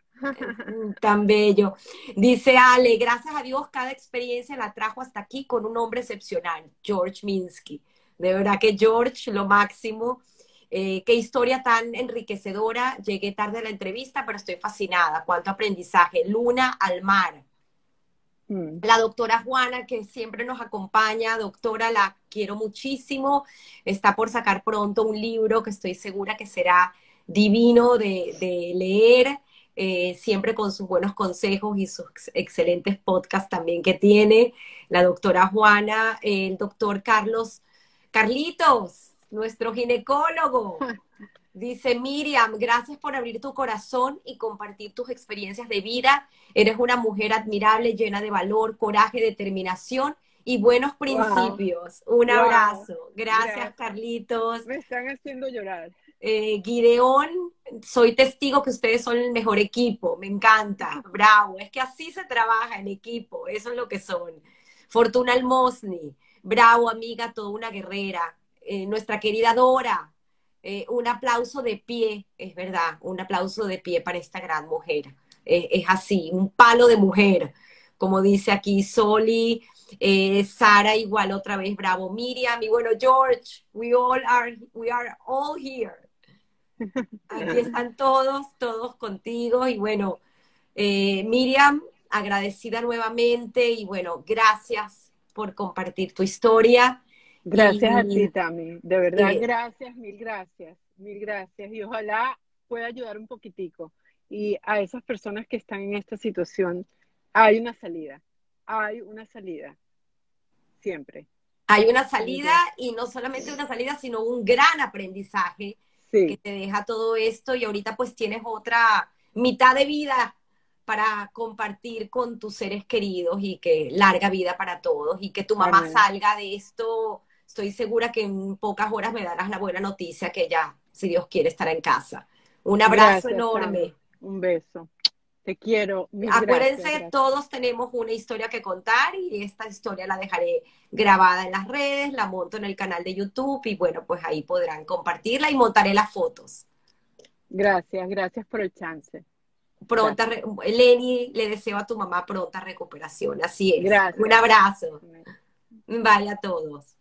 tan bello. Dice Ale, gracias a Dios cada experiencia la trajo hasta aquí con un hombre excepcional, George Minsky. De verdad que George, lo máximo. Qué historia tan enriquecedora. Llegué tarde a la entrevista, pero estoy fascinada. Cuánto aprendizaje. Luna al mar. Mm. La doctora Juana, que siempre nos acompaña, doctora, la quiero muchísimo. Está por sacar pronto un libro que estoy segura que será divino de leer, siempre con sus buenos consejos y sus excelentes podcasts también que tiene. La doctora Juana, el doctor Carlitos, nuestro ginecólogo. Dice Miriam, gracias por abrir tu corazón y compartir tus experiencias de vida. Eres una mujer admirable, llena de valor, coraje, determinación y buenos Wow, principios. Un wow, abrazo. Gracias, gracias. Carlitos. Me están haciendo llorar. Gideón, soy testigo que ustedes son el mejor equipo. Me encanta. Bravo. Es que así se trabaja en equipo. Eso es lo que son. Fortuna Almosni. Bravo, amiga, toda una guerrera. Nuestra querida Dora. Un aplauso de pie, es verdad, un aplauso de pie para esta gran mujer. Es así, un palo de mujer, como dice aquí Soli, Sara igual otra vez, bravo, Miriam, y bueno, George, we are all here. Aquí están todos, todos contigo, y bueno, Miriam, agradecida nuevamente, y bueno, gracias por compartir tu historia, Gracias a y ti, Tami. De verdad, eh, gracias, mil gracias, mil gracias. Y ojalá pueda ayudar un poquitico. Y a esas personas que están en esta situación, hay una salida, siempre. hay una Muy salida bien. y no solamente una salida, sino un gran aprendizaje que Sí, te deja todo esto y ahorita pues tienes otra mitad de vida para compartir con tus seres queridos y que larga vida para todos y que tu mamá amén. salga de esto. Estoy segura que en pocas horas me darás la buena noticia que ya, si Dios quiere, estará en casa. Un abrazo Gracias, Tami. enorme. Un beso. Te quiero. Mil gracias, Acuérdense, gracias. todos tenemos una historia que contar y esta historia la dejaré grabada en las redes, la monto en el canal de YouTube y bueno, pues ahí podrán compartirla y montaré las fotos. Gracias, gracias por el chance. Pronta, Gracias. Lenny, le deseo a tu mamá pronta recuperación, así es. Un Gracias. abrazo. Amén. Vaya a todos.